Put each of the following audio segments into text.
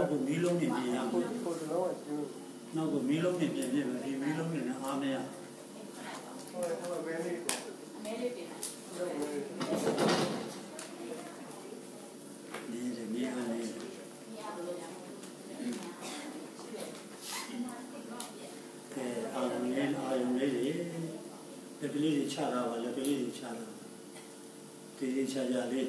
နောက်ကိုမီးလုံးနေပြင်ရမယ်နောက်ကိုမီးလုံးနေပြင်ပြင်ဒီမီးလုံးနေနဲ့အားမရနေတယ်မီးကနေအာရုံလေးတွေလက်ကလေးတွေချတာပါလက်ကလေးတွေချတာဒီချကြလေး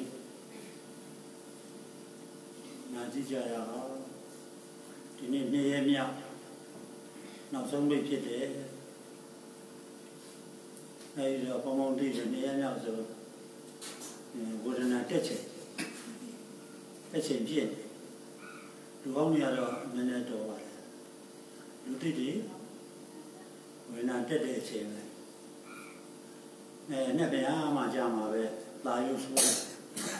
နာကြည့်ကြရအောင်ဒီနေ့နေ့ရက်မြောက်နောက်ဆုံးပိတ်ဖြစ်တယ်အဲဒီတော့ပေါင်းပေါင်းသိတယ်နေ့ရက်မြောက်ဆိုဝေဒနာတက်ချိန်ဖြစ်လူကောင်းတွေကတော့နည်းနည်းတော်ပါတယ်လူတိတိဝေဒနာတက်တဲ့အချိန်ပဲနဲ့ဗျာမှကြာမှာပဲလာရုပ်ဆိုးတယ်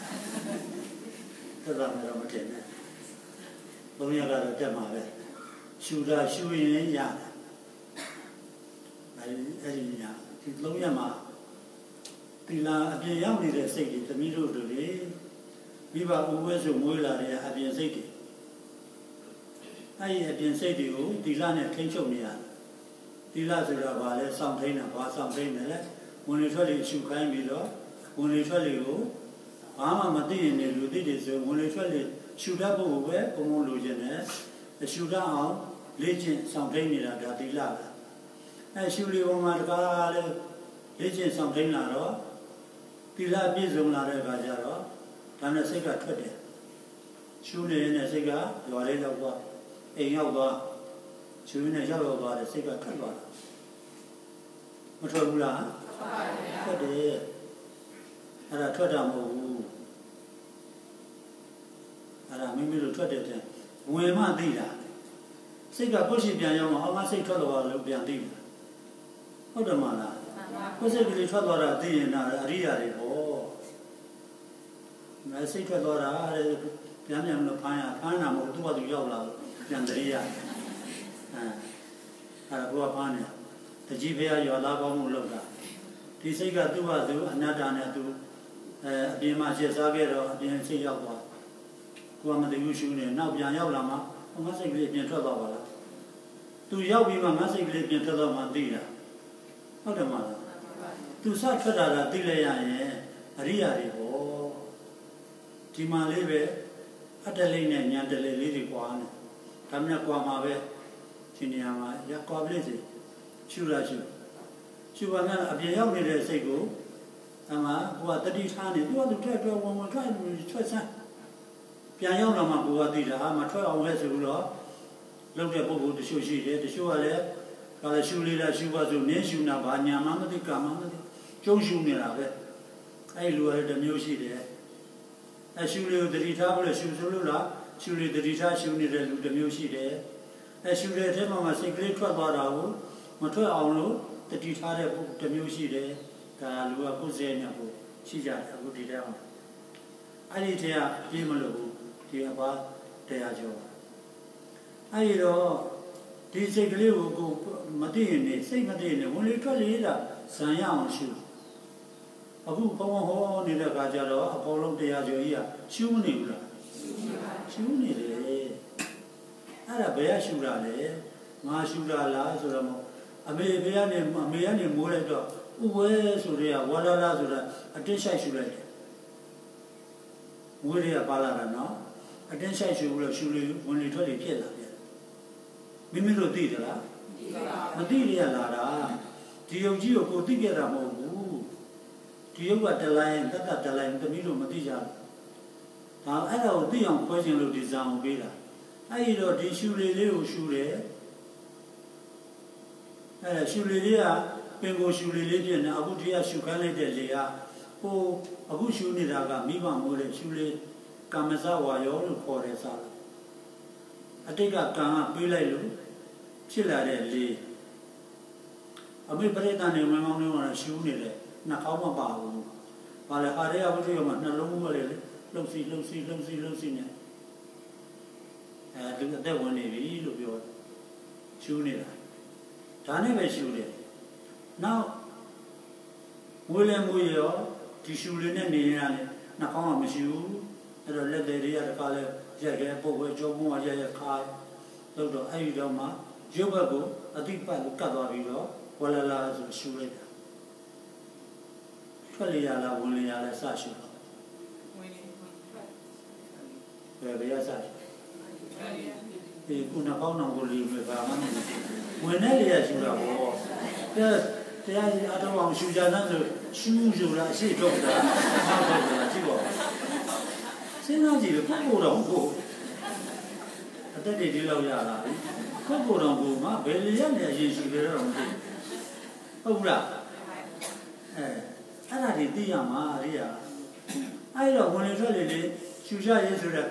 သက်သာမှာတော့မတင်နဲ့3ရက်ကတော့တက်မှာပဲရှူတာရှူရင်ရတယ်အဲဒီညဒီ3ရက်မှာဒီလာအပြင်ရောက်နေတဲ့စိတ်တွေသမီးတို့တို့လေမိဘဦးဝဲဆိုမွေးလာတဲ့အပြင်စိတ်တွေအဲဒီအပြင်စိတ်တွေကိုဒီလာနဲ့ထိန်းချုပ်နေရတယ်ဒီလာဆိုတာဘာလဲစောင့်ထိန်းတာဘာစောင့်ထိန်းတယ်လဲဝင်လေထွက်လေရှူခိုင်းပြီးတော့ဝင်လေထွက်လေကိုဘာမှမသိရင်လည်းလူသိတယ်ဆိုဝင်လေထွက်လေရှူတတ်ဖို့ပဲဘုံဘုံလိုချင်တယ်ရှူတတ်အောင်လေ့ကျင့်စောင့်ထိန်းနေတာဒါသီလပဲရှူလေပေါ်မှာတကားလေလေ့ကျင့်စောင့်ထိန်းလာတော့သီလပြည့်စုံလာတဲ့အခါကျတော့ဒါနဲ့စိတ်ကထွက်တယ်ရှူနေတဲ့စိတ်ကရွာလေးရောက်သွားအိမ်ရောက်သွားရှူရင်းနဲ့ရောက်သွားတဲ့စိတ်ကထွက်သွားတာမထွက်ဘူးလားထွက်တယ်အဲ့ဒါထွက်တာမဟုတ်ဘူးအဲ့ဒါမိမိတို့ထွက်တဲ့တဲ့ဝင်မှသိတာစိတ်ကကိုယ်ရှိပြန်ရောက်မှအောက်စိတ်ထွက်သွားလို့ပြန်သိတာဟုတ်တယ်မလားကိုယ်စိတ်ကလေးထွက်သွားတာသိရင်တော့အရိယာတွေပေါ့မစိတ်ထွက်သွားတာပြန်လို့ဖမ်းတာမဟုတ်သူ့ဘာသူရောက်လာပြန်တရိယာအဲ့ဒါကိုဖမ်းနေတကြီးဖေးရွာသားပေါင်းမှုလုပ်တာဒီစိတ်ကသူ့ဘာသူအနတ္တနဲ့သူအပြင်မှာရှင်းစားခဲ့တော့အပြင်စိတ်ရောက်သွားကိုယ်ကမသိဘူးရှုနေနောက်ပြန်ရောက်လာမှငါစိတ်ကလေးပြန်ထွက်သွားပါလားသူရောက်ပြီးမှငါစိတ်ကလေးပြန်ထွက်သွားမှသိတာဟုတ်တယ်မလားသူစထွက်တာကသိလိုက်ရရင်အရိယာတွေပေါ့ဒီမှာလေးပဲအတ္တလေးနဲ့ညာတလေးလေးတွေကွာနေဒါမှမဟုတ်ကွာမှာပဲဒီနေရာမှာရကွာပလိစေရှုရရှုပါနဲ့အပြင်ရောက်နေတဲ့စိတ်ကိုအမှကိုကတတိထားနေသူကသူထွက်ဝင်ထွက်ဆန်းပြန်ရောက်လာမှကိုကသိတာမထွက်အောင်လဲဆိုတော့လောက်တဲ့ပုဂ္ဂိုလ်တချို့ရှိတယ်တချို့ကလည်းဒါလည်းရှုလေးလားရှုပါဆိုနင်းရှုနာဘာညာမှမသိကာမှမသိကျုံရှုနေတာပဲအဲ့လူကလည်းတစ်မျိုးရှိတယ်အရှုလေးကိုတတိထားလို့ရှုဆိုလို့လားရှုလေးတတိထားရှုနေတဲ့လူတစ်မျိုးရှိတယ်အရှုတဲ့အထက်မှာစိတ်ကလေးထွက်သွားတာကိုမထွက်အောင်လို့တတိထားတဲ့ပုဂ္ဂိုလ်တစ်မျိုးရှိတယ်ဒါလူကကိုယ်စဲနေဖို့ရှိကြတယ်အခုဒီတဲ့အောင်အဲ့ဒီထဲကပြေးမလို့ဒီအပါတရားကျော်အဲ့ဒီတော့ဒီစိတ်ကလေးကိုမသိရင်နေစိတ်မသိရင်ဝင်လေထွက်လေတာဇံရအောင်ရှုအခုဘုံဟောနေတဲ့အခါကျတော့အပေါ်လုံးတရားကျော်ကြီးကရှုမနေဘူးလားရှုနေတယ်အဲ့ဒါဘယ်ကရှုတာလဲငါရှုတာလားဆိုတော့အမေကနေမိုးလိုက်တော့ဥဝဲဆိုတဲ့ဝါလာလာဆိုတာအတင်းဆိုင်ရှုလိုက်တယ်ဝိရိယပါလာတာနော်အတင်းဆိုင်ရှုလို့ရှုလေဝင်လေထွက်လေဖြစ်လာပြန်မိမိတို့သိသလားမသိရလာတာဒီယုံကြည်ကိုသိပြတာမဟုတ်ဘူးဒီယုံကတလိုင်းတတ်တလိုင်းသမီးတို့မသိကြဘူးဒါအဲ့ဒါကိုသိအောင်ခွဲခြင်းလို့ဒီဇာန်ကိုပေးတာအဲ့ဒီတော့ဒီရှုလေလေးကိုရှုတယ်အဲ့ရှုလေလေးကပင်ကိုရှုလေလေးဖြစ်နေအခုတရားရှုခိုင်းလိုက်တဲ့လေကဟိုအခုရှုနေတာကမိဘမိုးတဲ့ရှုလေကာမဇဝါယောလို့ခေါ်တယ်စားအတိတ်ကကံကပေးလိုက်လို့ဖြစ်လာတဲ့လေအမေပရိသတ်နေဝင်မောင်းနေတော့ရှုနေတယ်နှာခေါင်းမပါဘူးဘာလဲခါရဲအဝိဓိယမှာနှလုံးမလေးလှုပ်စီနေလူအသက်ဝင်နေပြီလို့ပြောရှုနေတာဒါနဲ့ပဲရှုတယ်နောက်ဝေးလဲမွေးရောဒီရှုလေးနဲ့နေရတယ်နှာခေါင်းကမရှိဘူးအဲ့တော့လက်သေးတွေကတခါလဲရက်ပုတ်ဝဲကြောမုံရက်ခါလို့တော့အဲ့ဒီတော့မှရုပ်ဘက်ကိုအတိပတ်ကိုကတ်သွားပြီးတော့ဝလလာဆိုရှူလိုက်တာထွက်လေရလားဝင်လေရလားစရှူတော့ဘယ်ရစရှူဒီခုနကောင်းအောင်ကိုလီပဲဘာမှမဝင်နေလေရရှူတာဘောတရားအတော်အောင်ရှူကြတဲ့ဆိုရှူဆိုတာအရှိတော့တာဟုတ်တယ်လားကြည့်ပါစဉ်းစားကြည့်လို့ကိုယ်တော်ကိုအတက်တွေဒီလောက်ရလာပြီကိုယ်တော်ကိုငါဘယ်လေရနေရင်ရှူကြတော့မသိဟုတ်လားအဲ့ဒါတွေသိရမှာအရိယာအဲ့တော့ဝင်လေထွက်လေရှူရရေးဆိုတော့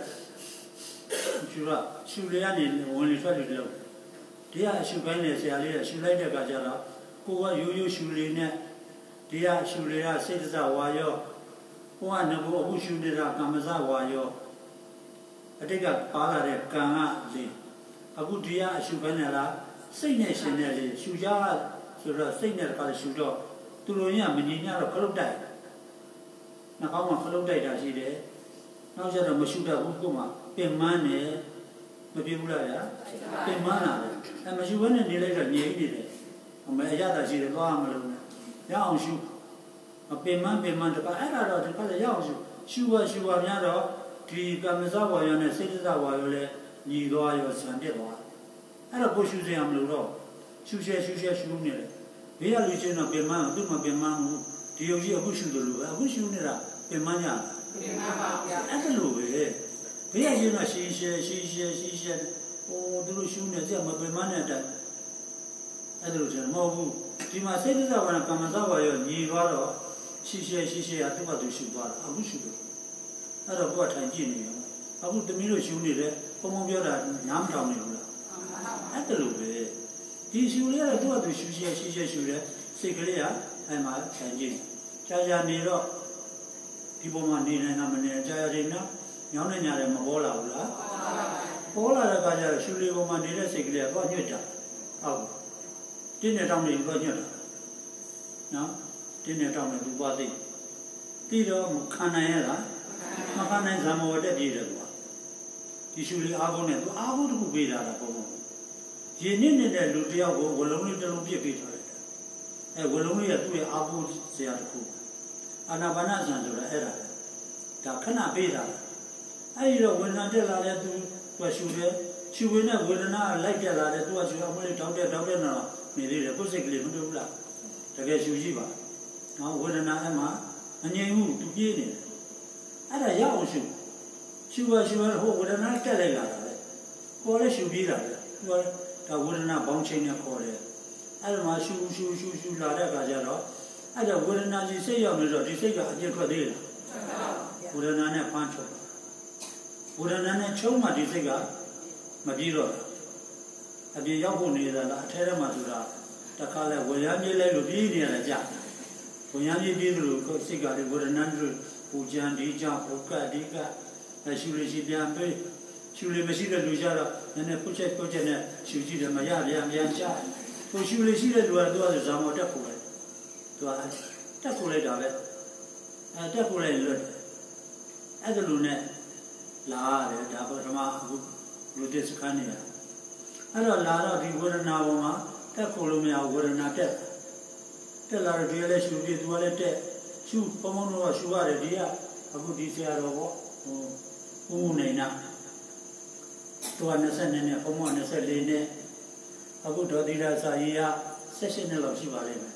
ရှူလေရနေဝင်လေထွက်လေလို့ဒီကအရှူပိုင်းနဲ့ဆရာလေးကရှူလိုက်တဲ့အခါကျတော့ကိုကရိုးရိုးရှူလေနဲ့ဒီကရှူလေကစိတ်တစဝါရောကိုကငဘအခုရှူနေတာကမ္မစဝါရောအတိတ်ကပါလာတဲ့ကံကလေအခုဒီကအရှူပိုင်းနဲ့လားစိတ်နဲ့ရှင်နဲ့လေရှူကြဆိုတော့စိတ်နဲ့ကလည်းရှူတော့သူတို့ညမငြိညတော့ခလုတ်တိုက်နှာခေါင်းမှာခလုတ်တိုက်တာရှိတယ်နောက်ကျတော့မရှူတော့ဘူးကိုမှပင်မန်းနေမပြေဘူးလားဗျာပင်မန်းလာတယ်မရှူဘဲနဲ့နေလိုက်တော့ငြိနေတယ်အမေအရသာရှိတယ်သွားမလို့ရအောင်ရှူပင်မန်းတကအဲ့ဒါတော့ဒီကလည်းရအောင်ရှူပါများတော့ဒီကမ္မဇဝါယောနဲ့စိတ်ဇဝါယောလည်းညီသွားရောဆံတက်သွားအဲ့တော့ကိုရှူစရာမလိုတော့ရှူရှဲရှူနေတယ်ဘေးကလူချင်းတော့ပင်မန်းသူ့မှာပင်မန်းဘူးဒီယုံကြီးအခုရှူတယ်လို့ပဲအခုရှူနေတာပင်မန်းညာပင်မန်းပါဗျာအဲ့ဒါလိုပဲဘေးကချင်းတော့ရှီရှဲဟိုသူတို့ရှူနေကြမပင်မန်းနဲ့တိုင်အဲ့ဒါလိုကျမဟုတ်ဘူးဒီမှာစိတ်ဇဝါနဲ့ကမ္မဇဝါယောညီသွားတော့ရှီရှဲသူကသူရှူသွားတာအခုရှူတယ်အဲ့တော့ကိုကထိုင်ကြည့်နေရောအခုတမီးတို့ရှူနေတယ်ပုံပြောတာညားမထောင်နေဘူးလားအဲ့ဒါလိုပဲဒီရှူလေးကတော့သူကသူရှူရှဲရှူတယ်စိတ်ကလေးကအဲ့မှာထိုင်ကြည့်ကြာနေတော့ဒီပုံမှာနေနေတာမနေကြာနေတော့ညောင်းနေကြတယ်မပေါ်လာဘူးလားပေါ်လာတဲ့အခါကျတော့ရှူလေးပုံမှာနေတဲ့စိတ်ကလေးကတော့ညွတ်ကြဟုတ်တင်းနဲ့တောင်းနေတော့ညွတ်တာနော်တင်းနဲ့တောင်းနေသူပါသိပြီးတော့မခံနိုင်ရလားမခံနိုင်ဇာမဝတ္တပြည်တယ်ကွာဒီရှူလေးအားကုန်နဲ့သူအားကုန်တစ်ခုပေးလာတာပုံပုံရေနစ်နေတဲ့လူတယောက်ကိုဝလုံးလေးတစ်လုံးပြစ်ပေးထားတယ်အဲဝလုံးလေးကသူ့ရဲ့အားကုန်စရာတစ်ခုအာနာပါနဇံဆိုတာအဲ့ဒါခဏပေးတာအဲ့ဒီတော့ဝေဒနာတက်လာတဲ့သူကရှူတယ်ရှူရင်းနဲ့ဝေဒနာလိုက်တက်လာတဲ့သူကရှူအမလေးတောက်တဲ့တော့နေသေးတယ်ကိုယ်စိတ်ကလေးမတွေ့ဘူးလားတကယ်ရှူကြည့်ပါနော်ဝေဒနာအမှအငြိမ်မှုသူပြေးနေတယ်အဲ့ဒါရအောင်ရှူဟိုဝေဒနာတက်လိုက်လာတာလေကိုယ်လည်းရှူပြေးတာလေသူကဒါဝေဒနာဘောင်းချိန်နဲ့ခေါ်တယ်အဲ့ဒါမှရှူလာတဲ့အခါကျတော့အဲ့ဒါဝေဒနာကြီးစိတ်ရောက်နေတော့ဒီစိတ်ကအကျဉ်းထွက်သေးလားဝေဒနာနဲ့ဖမ်းချုပ်ဝေဒနာနဲ့ချုံမှဒီစိတ်ကမပြေတော့ဘူးအပြင်ရောက်ဖို့နေတာလားအထဲထဲမှာဆိုတာတခါလဲဝေယံပြေးလိုက်လို့ပြေးနေရတယ်ကြာဝေယံပြေးလို့ကိုယ်စိတ်ကလည်းဝေဒနာတို့ပူကြံဒီကြောင့်ဘုကဒီကရှူလို့ရှိပြန်ပေးရှူလို့မရှိတဲ့လူကြတော့နည်းနည်းပုတ်ချက်နဲ့ရှူကြည့်တယ်မရပြန်ချကိုရှူလို့ရှိတဲ့လူကတော့ဇာမောတက်ဖို့လိုက်သူကတက်ဖို့လိုက်တာပဲတက်ဖို့လိုက်လွတ်အဲ့ဒါလူနဲ့လာရတယ်ဒါပထမအခုလူတစ်စခန်းနေရအဲ့တော့လာတော့ဒီဝေဒနာပေါ်မှာတက်ဖို့လို့မရဘူးဝေဒနာတက်လာတော့ဒီလည်းရှူပြီးသူကလည်းတက်ရှူပုံမှန်တော့ရှူရတယ်ဒီကအခုဒီဆရာတော်ပေါ့ဟိုနေနာသူက22နဲ့ပုံမှန်24နဲ့အခုဒေါသီရာစာရေးက16နှစ်လောက်ရှိပါလိမ့်မယ်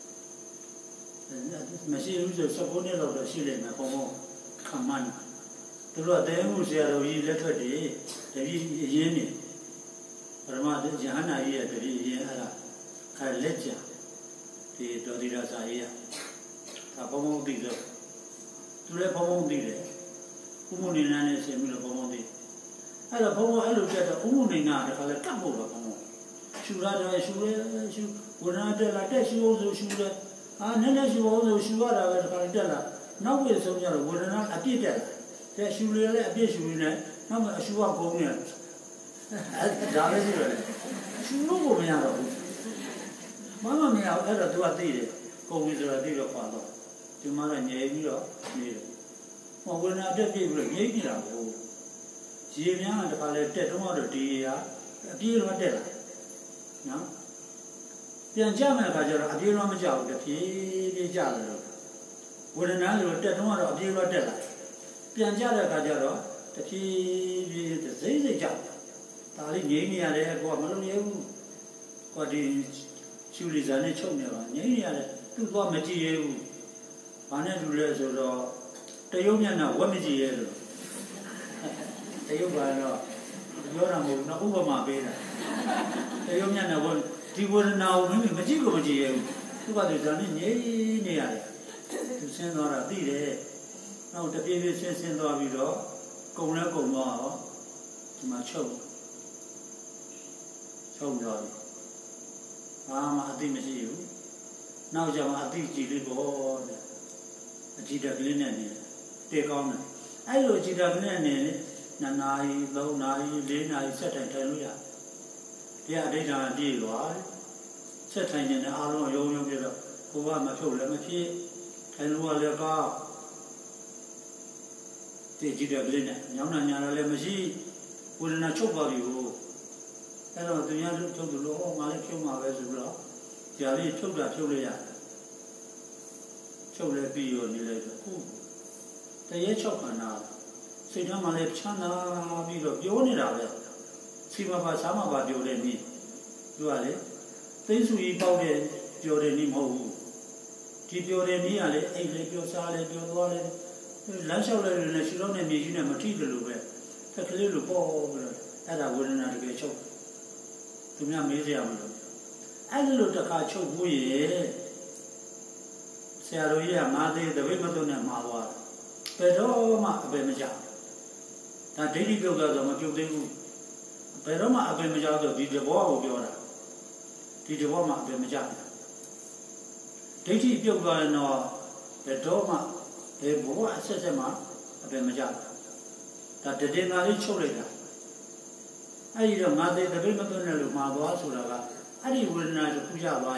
မရှိဘူးဆို19နှစ်လောက်တော့ရှိလိမ့်မယ်ပုံမှန်ခံမှန်းသူတို့ကတဲမှုဆရာတော်ကြီးလက်ထွက်တယ်တပည့်ရင်းနေပရမတ်ယဟန္တာကြီးရဲ့တပည့်ရင်းအဲ့ဒါလက်ကြဒီဒေါသီရာစာရေးကပုံမှန်သိတော့သူလည်းပုံမှန်သိတယ်ဥမ္မနေနာနဲ့ဆင်ပြီးတော့ပုံမှန်သိအဲ့တော့ဘုံဘအဲ့လိုတက်တော့ဥမ္မနေနာတခါလဲကတ်ဖို့တော့ဘုံဘရှူရတယ်ရှူဝရဏတက်လာတက်ရှူအောင်ဆိုရှူတယ်နည်းနည်းရှူအောင်ဆိုရှူရတာပဲတခါလဲတက်လာနောက်ဝေဆုံးကြတော့ဝရဏအပြည့်တက်လာတဲ့ရှူရလည်းအပြည့်ရှူနေတယ်နောက်မှအရှူကဂုံးနေတယ်ဒါပဲရှိတယ်ရှူလို့ကိုမရတော့ဘူးမမမရအဲ့တော့သူကသိတယ်ဂုံးပြီးဆိုတာသိတော့ပါတော့ဒီမှာကငြိမ်ပြီးတော့နေတယ်ဝရဏတက်ပြည့်ပြီးတော့ငြိမ်နေတာကိုရ Jimmy the Palette tomorrow, dear, appear what did I? No? The German Bajar appear on the job, the P. Jallo. Would another dead tomorrow appear what did I? Pianjala Bajaro, the P. the Zazy job. Tali Yemi are Guamalo, what is Julius and Chomia, Yemi, two Guamaji, one and two letters or the Yomiana, Wamaji. The Yoga, Yoram, no Ubama Beta. The Yomiana one, he wouldn't now maybe Majigo, what is done in Yea, to send or a bit. Now the baby says in the video, go now go more to my show. So, Lord. I think it's you. Now, I think Gilibo, a Gita Glinen, take on. I know Gita Glinen, Nanai, Lonai, Lena, set and Teluya. They are data and deal, right? Set in the Alon Yoyo, who are my soul, and who are their car. The Gita Glinen, Yana Lemasi, wouldn't I choke about you? Hello, the young took the law, Malakuma Vesula, Jali took that Julia. Chola be on the later. The Yachokana now. Say, no, my Chana, be of Yonida. See what some about your enemy. You are it. Things we bought your enemy more. Keep your enemy, a your salad, your wallet. Lunch out in a shilon and me in a material way. Take a little ball, and I wouldn't have to get choked. To me, I'm easy. I looked at a choke, Saroya, Madi, the Wimbledon and Mawa. Peroma Abemaja. That daily builder of Majudu. Peroma Abemaja did the war of Yora. Did the Woma Abemaja. Daily builder no Pedoma, a boa Sesama Abemaja. That the dinner is Cholida. I eat a Madi, the Wimbledon and Mawa Sulaga. I didn't win at Puja by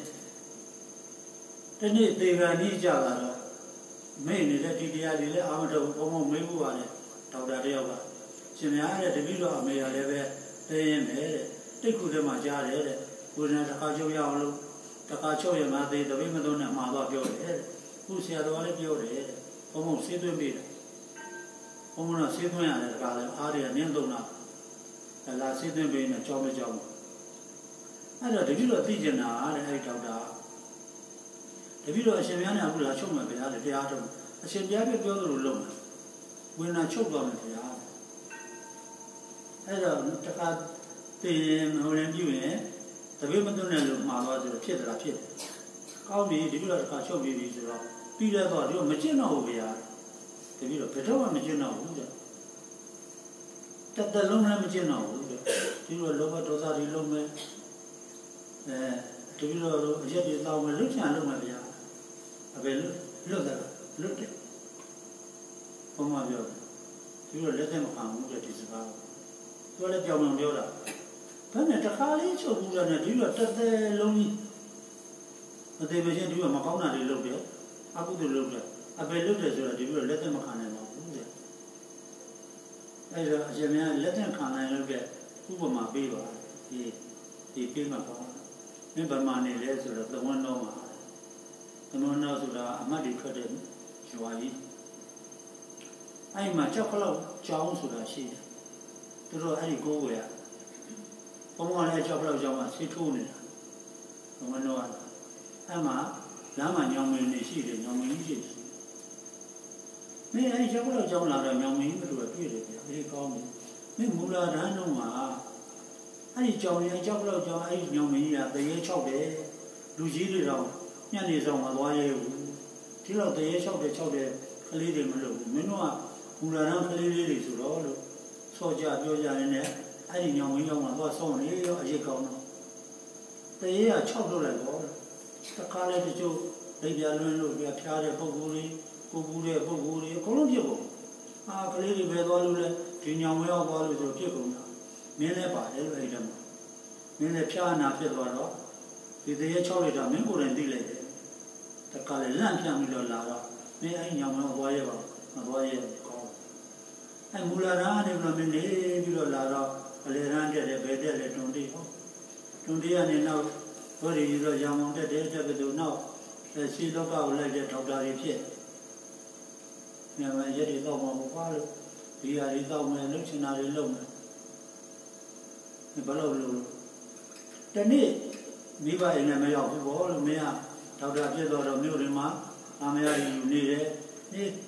then they were Nijala, mainly that DDI, Amado, Homo Mebu, Taudareova. Simia, the Villa may have they could have Majare, who not a Kajo Yalo, the Kacho Yamade, the Wimbledon and Mava Yore, who said all of your head, Homo Sidu Bida. Homo Sidman, Aria Nendona, the last Sidman being a Choma Jom. I don't know the Villa Tijana, I hate the video is a man who has shown me the atom. I said, the other girl alone. When I choke on the art. I don't take out the Moran, the women don't know my mother, Piedra Pied. Call me the villa can show me these around. Peter thought you're Magino over here. The villa Pedro Magino. That the Loma Magino. You were lower to that Loma. The villa Jetty Loma looking at Loma. I will look at it. For my view, you will let them come with this about. You let your own Yoda. Then at the college or who are you at the lonely. But they will send you a Macona to look at. I would look at. I will look at you will let them come and as a man, let them come and look at who were my baby. He came upon. Never money less or the one no. The one knows that I'm not included. I am a chocolate Jones with a sheet. To do any go where. From one edge of Jones, he told me. No one knows. I'm a Lama young man is eating, young man is eating. May I chocolate John Lara, young man, to appear. They call me. May Mula Danoma. I need Johnny and chocolate John, I young man at the age of the Luigi around. Yan is on my way. Till of the age of the child, Kalidim, Minua, Mularan Kalili to all. Soja, Joja, and I didn't know young was on here, a jacon. They are chocolate like all. The college to Lady Allen, we are Piara, Boguri, Columbia. Ah, Kalili Bedolule, Junior Well, Wallace, or Kiko. Minepa, Elvadam. Minepiana, Pedro. If they are chocolate, I'm going to delay. The color lamp young Lara, may I young whatever, a boy call. ai mula ra ne lo min ne bi lo la ro le ran de be de le tun di ya ne nau bo ri ro yang mong de de be do nau si lo ka ko lai de thok da ri phit ne ma ye ri taw ma bo pa lo bi ya ri taw me lu chin na ri lo me ne ba lo lo de ni mi ba yin ne ma yaw bu bo lo me ya thok da phit do ro myo ri ma a me ya ri yu ni de ni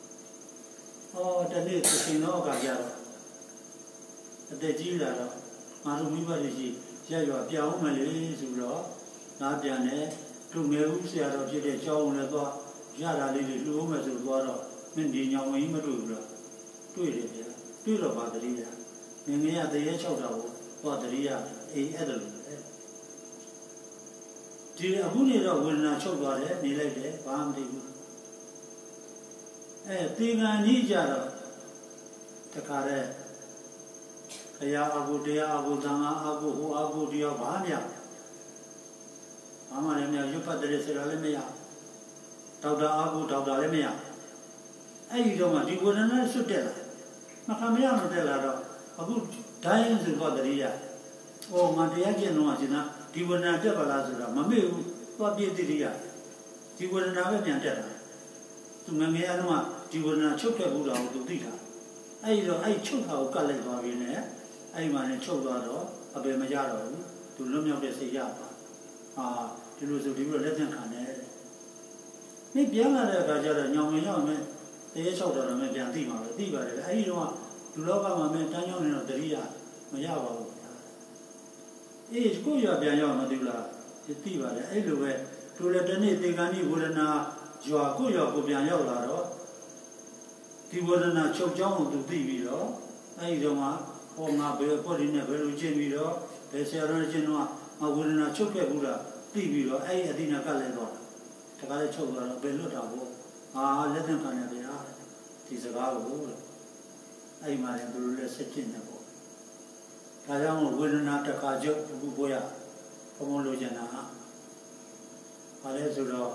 de ni sin no ka ja ro ate ji la ro ma ru mi ba ri ji ya yo pya ong me le su ro na pyan ne tu me u sia ro phit de chaw le twa ya da li li lu me su twa ro min di nyang wen ma tu lo tui de ya tui ro ba tari ya ne ne ya de ye chau da bo twa tari ya ai ai da lo di aku ne ro wena chau twa de ne lai de ba ma ti bu ti ngan ni ja ro ta ka de kaya abu dia abu danga abu hu abu dia ba nya ama le nya yu pa de se la le me ya taw da abu taw da le me ya ai do ma di wo na na su de la ma ka me ya no de la ro aku dai su ba de ya o ma de ya jin no ma jin na di wo na de ba la su da ma me u twa pi ti ri ya di wo na be myan de la tu me me ya no ma di wo na chuk de bu da ko tu ti ta ai do ai chuk ta ko ka lai twa bi ne ai ma ne chuk twa do a be ma ja ro bu tu lu myauk de se ya baဒီလိုဆိုဒီလိုလက်သင့်ခံတယ်။ဒီပြန်လာတဲ့အခါကျတော့ညောင်ဝင်ရောက်မယ်တရေလျှောက်တော့လည်းပြန်သိမှာပဲသိပါတယ်။အဲဒီတော့လူလောကမှာမင်းတန်းကြောင်းနေတော့တတိယမရပါဘူးဗျာ။အေးကိုရပြန်ရောက်မသိဘူးလားသိပါတယ်။အဲ့လိုပဲသူလည်းတနေ့သေကံဤဝေဒနာရွာကိုရကိုပြန်ရောက်လာတော့ဒီဝေဒနာချုပ်ကြောင်းကိုသူသိပြီးတော့အဲဒီတော့မှဟောငါဘယ်ပေါ်ရင်းနဲ့ဘယ်လိုကျင့်ပြီးတော့ဘယ်ဆရာတော်ကျင့်တော့ငါဝေဒနာချုပ်ခဲ့ဘူးလားသိပြီးတော့အဲ့အတိနာကလည်းတော့တခါလေးချုပ်သွားတော့ဘယ်လွတ်တာဘောလက်သင့်ခံရတယ်ဗျာဒီစကားကိုအဲ့မှာလည်းသူတို့လည်းဆက်ကျင့်တယ်ပေါ့ဒါကြောင့်ဝေဒနာတခါချုပ်အခုဘောရဘုံလိုချင်တာဘာလဲဆိုတော့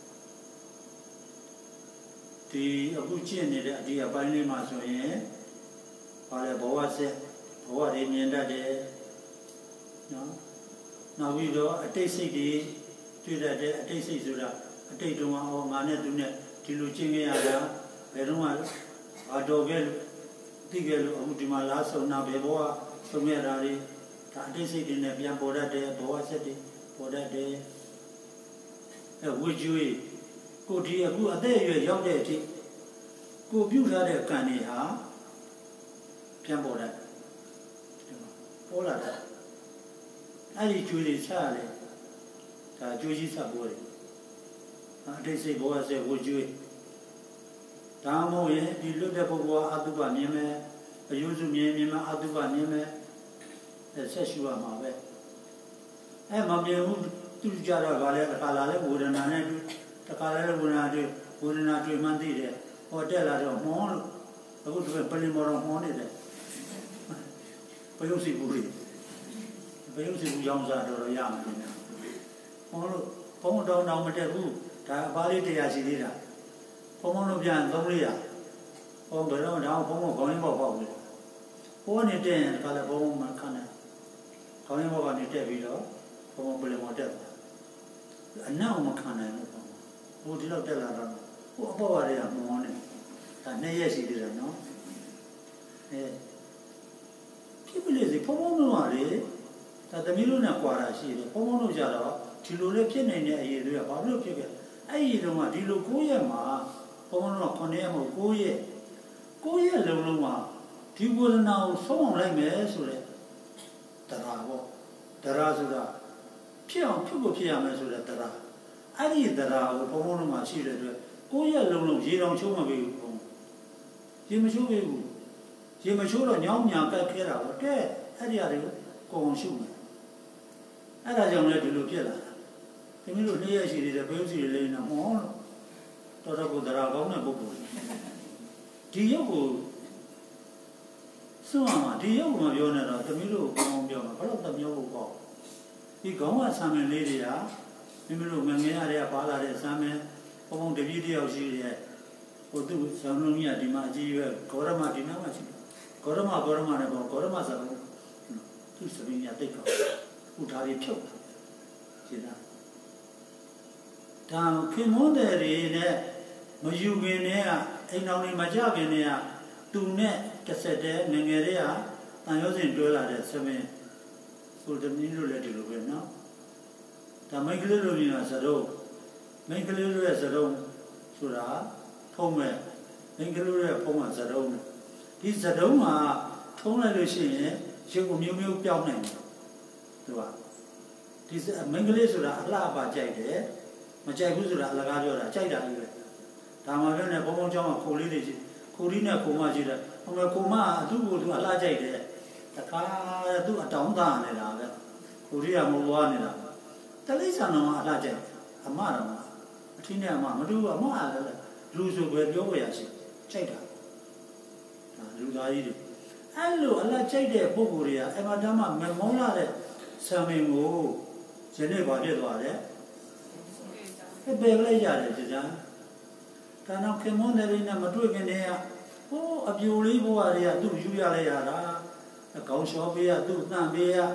ဒီအခုကျင့်နေတဲ့အဒီအပိုင်းလေးမှာဆိုရင်ဘာလဲဘဝဆက်ဘဝတွေမြင်တတ်တယ်နော်နောက်ပြီးတော့အတိတ်စိတ်တွေတွေ့တတ်တဲ့အတိတ်စိတ်ဆိုတာအတိတ်တုန်းကငါနဲ့သူနဲ့ဒီလိုကျင့်ခဲ့ရတာဘယ်တော့မှဘာတော်ခဲ့လို့သိခဲ့လို့အခုဒီမှာလားဆုံနာပဲဘဝဆုံရတာတွေဒါအတိတ်စိတ်တွေနဲ့ပြန်ပေါ်တတ်တယ်ဘဝဆက်တွေပေါ်တတ်တယ်ဝိကျွေးကိုဒီအခုအသက်အရွယ်ရောက်တဲ့အထိကိုပြုထားတဲ့ကံတွေဟာပြန်ပေါ်တတ်ပေါ်လာတယ်အဲ့ဒီကျွေးတွေချရတယ်ဒါကျွေးကြီးဆက်ပေါ်တယ်အတိတ်စိတ်ဘဝဆက်ဝိကျွေးဒါမှမဟုတ်ရင်ဒီလွတ်တဲ့ပုဂ္ဂိုလ်ကအတုပမြင်မယ်အယုစုမြင်မှအတုပမြင်မယ်ဆက်ရှုရမှာပဲအဲ့မမြင်ဘူးသူကြတော့ဗာလဲတခါလာလဲဝေဒနာနဲ့တွေ့တခါလဲဝေဒနာတွေ့မှန်းသိတယ်ဟောတက်လာတော့မောလို့အခုဒီပလင်မော်တော့မောနေတယ်ပယုစီဘူးလေဘယ်လိုစီဘူးရောင်းစားတော့ရမှာလဲဟောလို့ဘုံတောင်းမတက်ဘူးဒါအပါလေးတရားရှိသေးတာဘုံလို့ပြန်300ဟောဘယ်တော့တော့ဘုံခေါင်းရင်းပေါက်တယ်ဟောနေတက်ရင်ဒါလည်းဘုံမှာခဏခေါင်းရင်းပေါက်ကနေတက်ပြီးတော့ဘုံပလင်မော်တက်အနောက်မခံနိုင်ဘူးဟိုဒီလောက်တက်လာတော့ဟိုအပေါ်ပါတွေကမောနေဒါ2ရက်ရှိသေးတယ်နော်ဖြစ်ပလေစီဘုံလုံးပါလေဒါသမီးတို့နဲ့ကွာတာရှိတယ်ဘုံတို့ကြတော့ဒီလိုလေးဖြစ်နေတဲ့အရေးတွေကဘာလို့ဖြစ်ခဲ့အဲ့ဒီတော့ကဒီလို9ရက်မှာဘုံတို့က9ရက်မဟုတ်9ရက်လုံးမှာဒီဝေဒနာကိုဆုံးအောင်လိုက်မယ်ဆိုတဲ့တရားပေါ့တရားဆိုတာဖြစ်အောင်ဖြစ်ရမယ်ဆိုတဲ့တရားအဲ့ဒီတရားကိုဘုံတို့မှာရှိတဲ့အတွက်9ရက်လုံးရေတောင်ချိုးမပေးဘူးဘုံရေမချိုးပေးဘူးရေမချိုးတော့ညောင်းညာကတ်ခဲတာပေါ့တဲ့အဲ့ဒီအရာတွေကိုကိုယ်အောင်ရှုမယ်အဲ့ဒါကြောင့်လည်းဒီလိုဖြစ်လာတာတမီးတို့2ရက်ရှိသေးတယ်ဘယ်လိုရှိလဲနော်ဟောတော်တော်ကိုတရားကောင်းတဲ့ပုဂ္ဂိုလ်ဒီရုပ်ကိုစွန့်မှာဒီရုပ်ကိုမပြောနဲ့တော့တမီးတို့ကောင်းပြောမှာဘယ်တော့တမျိုးဖို့ပေါ့ဒီခေါင်းကဆံမင်းလေးတွေကမိမိတို့ငငယ်ရတဲ့ပါလာတဲ့ဆံမင်းဘုံတပည့်တယောက်ရှိတဲ့ Odu Sanunia Dima Jiva, Korama Dinama, Korama Nebo, Korama Sabu, two Sabinia take off, Utari Chok. Down came on there in Majuginea, ain't only Majaginea, Tune, Cassette, Mengerea, and using Dola at Same, so the Nilu let it go now. The Michael as a row, make a little as a row, Sura, Pome, make a little Poma as a row. This is a doma, Tona Lucian, she will Miu Piao. This is a Mengelisura, Lava Jade, Majagusura, Lagadola, Jada. Tamagan, Bomojama, Colina, Comajida, Omacoma, do to a large idea. The car do a downtown in Aga, Korea Moana. The Lisano, a large, a Marama, a Tina Mamadu, a Mala, Luzu Guerioasi, Jada. Luzaidi. Allo, a large idea, Boguria, and Madama, Memola, Samu, Geneva, a baby yard. Tana came on there in a Madrugan. Oh, a beautiful area, do Julia, a couch of beer, do Nambia.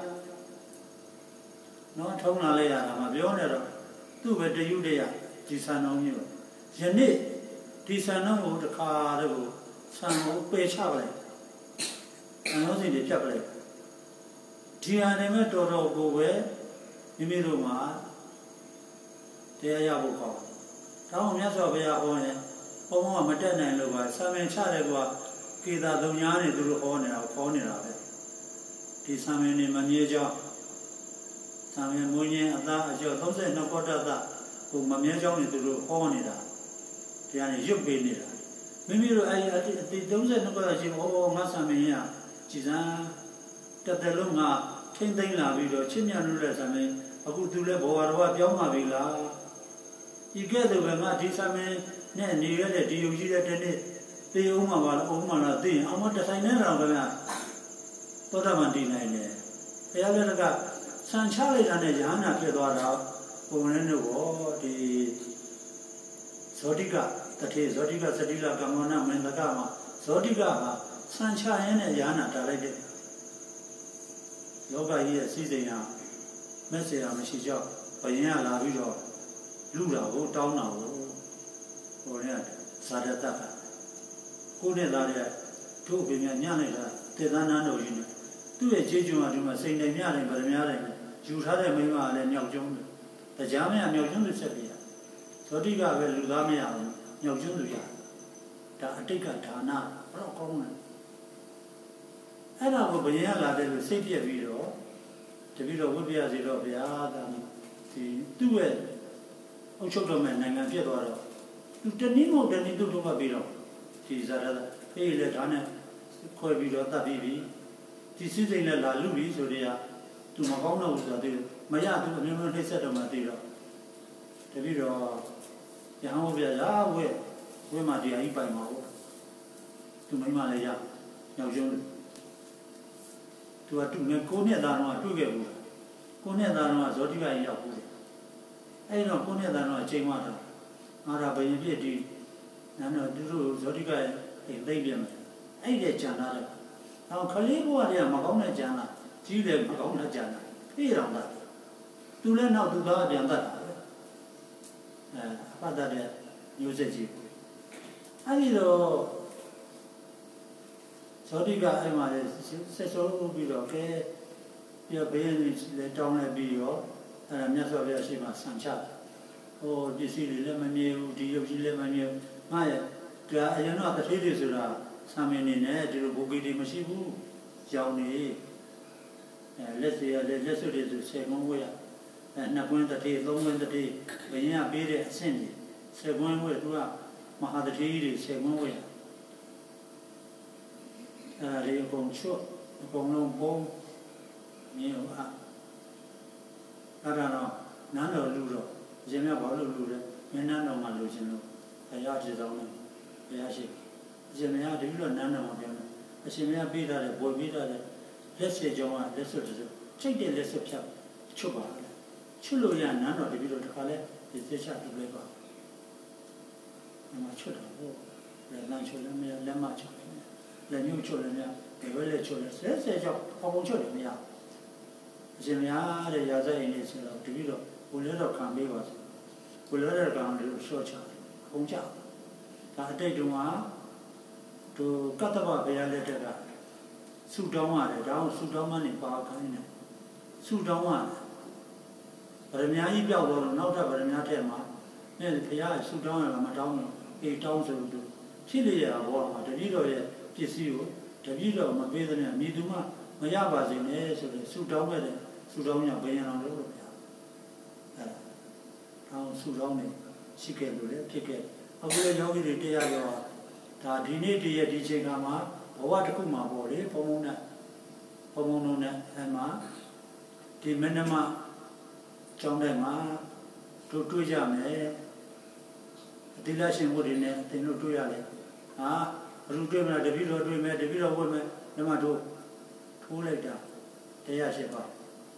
No Tona Lea, I'm a bionera. Do with the Judea, Tisano you. Jenny, Tisano, the car, some pay traveling. I know the chapel. Gianema Toro go where, Nimiruma, Teayabuka. Town Yasovia on it, Homo Matana and Luba, Samen Charegua, Kida Dunyani to Honor of Honor. Tisamen Manieja, Samen Munia, a job, don't no quarter, who Mameja to Honor. Tiani Jubinida. Mimiru, I don't say no quarter, oh, Massamia, Chizan, Tatalunga, Tindina Vido, Chinian Same, a good to live over Yama Villa. You get the way my disame, Nanny, do you get any? The Oma thing, I want to sign in on the Totamandina. The other guy, San Charlie and a Jana Pedora, who in the war, the Sotica, that is Sotica Sadila Gamona, Mendagama, Sotica, Sunshine and Jana Tarade. Yoga here, seizing a message on Mishija, Payana Vido. Lula, go down now, or Sadataka. Kunela, two Binyana, Tedana, do a Jejuma to my Saint Damian, but Miaran, you had a Mima and Yojun. The Jamia and Yojun Sepia. So Diga will Lugamia, Yojunia. Tatika Tana, Rockon. And I will be a little city video. The video would be a zero of the other. Do it. Ochodoman and Fiadora. You didn't know the need to do a video. She is a failed Anna, Corbida, Tabibi. This is in a Louis, so they are to Magona, Maya to remember they said of Madeira. The video, the Hamovia, where my dear Ipai Mao to Malaya, Yajun. To a two Konya Dano, two Gabu. Konya Dano, Zotiva Yaku. I know Konya Dano, Chimata, Arabayi, Nano, Zotica, a Labian. I get Jana. Now, Kalibu, I am Magona Jana, Chile Magona Jana. Here on that. To learn how to guard and that. About that usage. I know. Zotica, I might say so, be okay. Your baby is let down a bio. And I'm not so very much sunshine. Oh, this is lemon, do you lemon? My, you're not the ladies some in it, you will be the Masibu, Johnny. Let's say, let's do this, say, one way. And not going to take long in the day, when you are buried at Cindy. Say one way to up. Mahadati, say one way. They go short, upon no bone. You are. I don't know. None of Ludo. Zemia Balu, and none of my Luciano. I asked it on him. Yashi. Zemia, do you know none of them? I see me a bit at a boy bit at it. Let's say, John, let's do. Take the less of Chuba. Chuluya, none of the video to call it, is the chat to break up. I'm a children. လက်ချိုလည်းမရလက်မချိုလည်းလက်ညှိုးချိုလည်းမရဒီဝဲလက်ချိုလည်းဆဲကြောက်ပုံချိုလည်းမရအရှင်များတဲ့ရာဇဝင်နေဆိုတော့တပည့်တော်ကိုလည်းတော့ခံပေးပါဆိုကိုလည်းတော့ကောင်လို့ရှော့ချပုံချဒါအတိတ်တုန်းကသူကတ္တဗဘုရားလက်ထက်ကဆုတောင်းရတယ်ဒါအောင်ဆုတောင်းမှနေပါခိုင်းတယ်ဆုတောင်းရတယ်ဗရမ ्या ကြီးပြောက်တော့နောက်ထပ်ဗရမ ्या ထဲမှာနဲ့ဘုရားဆုတောင်းရမှာမတောင်းဘူးအေးတောင်းဆိုလို့ဖြစ်လေရဘောမှာတပည့်တော်ရဲ့ပစ္စည်းကိုတပည့်တော်မပေးတဲ့မြည်သူမှမရပါစေနဲ့ဆိုလို့ဆုတောင်းခဲ့တယ်ဆုတောင်းရဘယ်ရအောင်လို့ဗျာတောင်းဆုတောင်းနေရှိခဲ့လို့လေဖြစ်ခဲ့အခုလည်းယောဂီတွေတရားရောဒါဒီနေ့တည်းရဲ့ဒီချိန်ကမှာဘဝတစ်ခုမှာပေါ့လေဘုံဘုံနဲ့အဲမှာဒီမနမကျောင်းထဲမှာတို့တွေ့ကြမယ်အတိလရှင်ဘုရားနဲ့သင်တို့တွေ့ရတယ်ဟာဘလူတွေ့မလားတပည့်တော်တွေ့မယ်တပည့်တော်ဝတ်မယ်ဒီမှာတို့ထိုးလိုက်တာတရားရှိပါ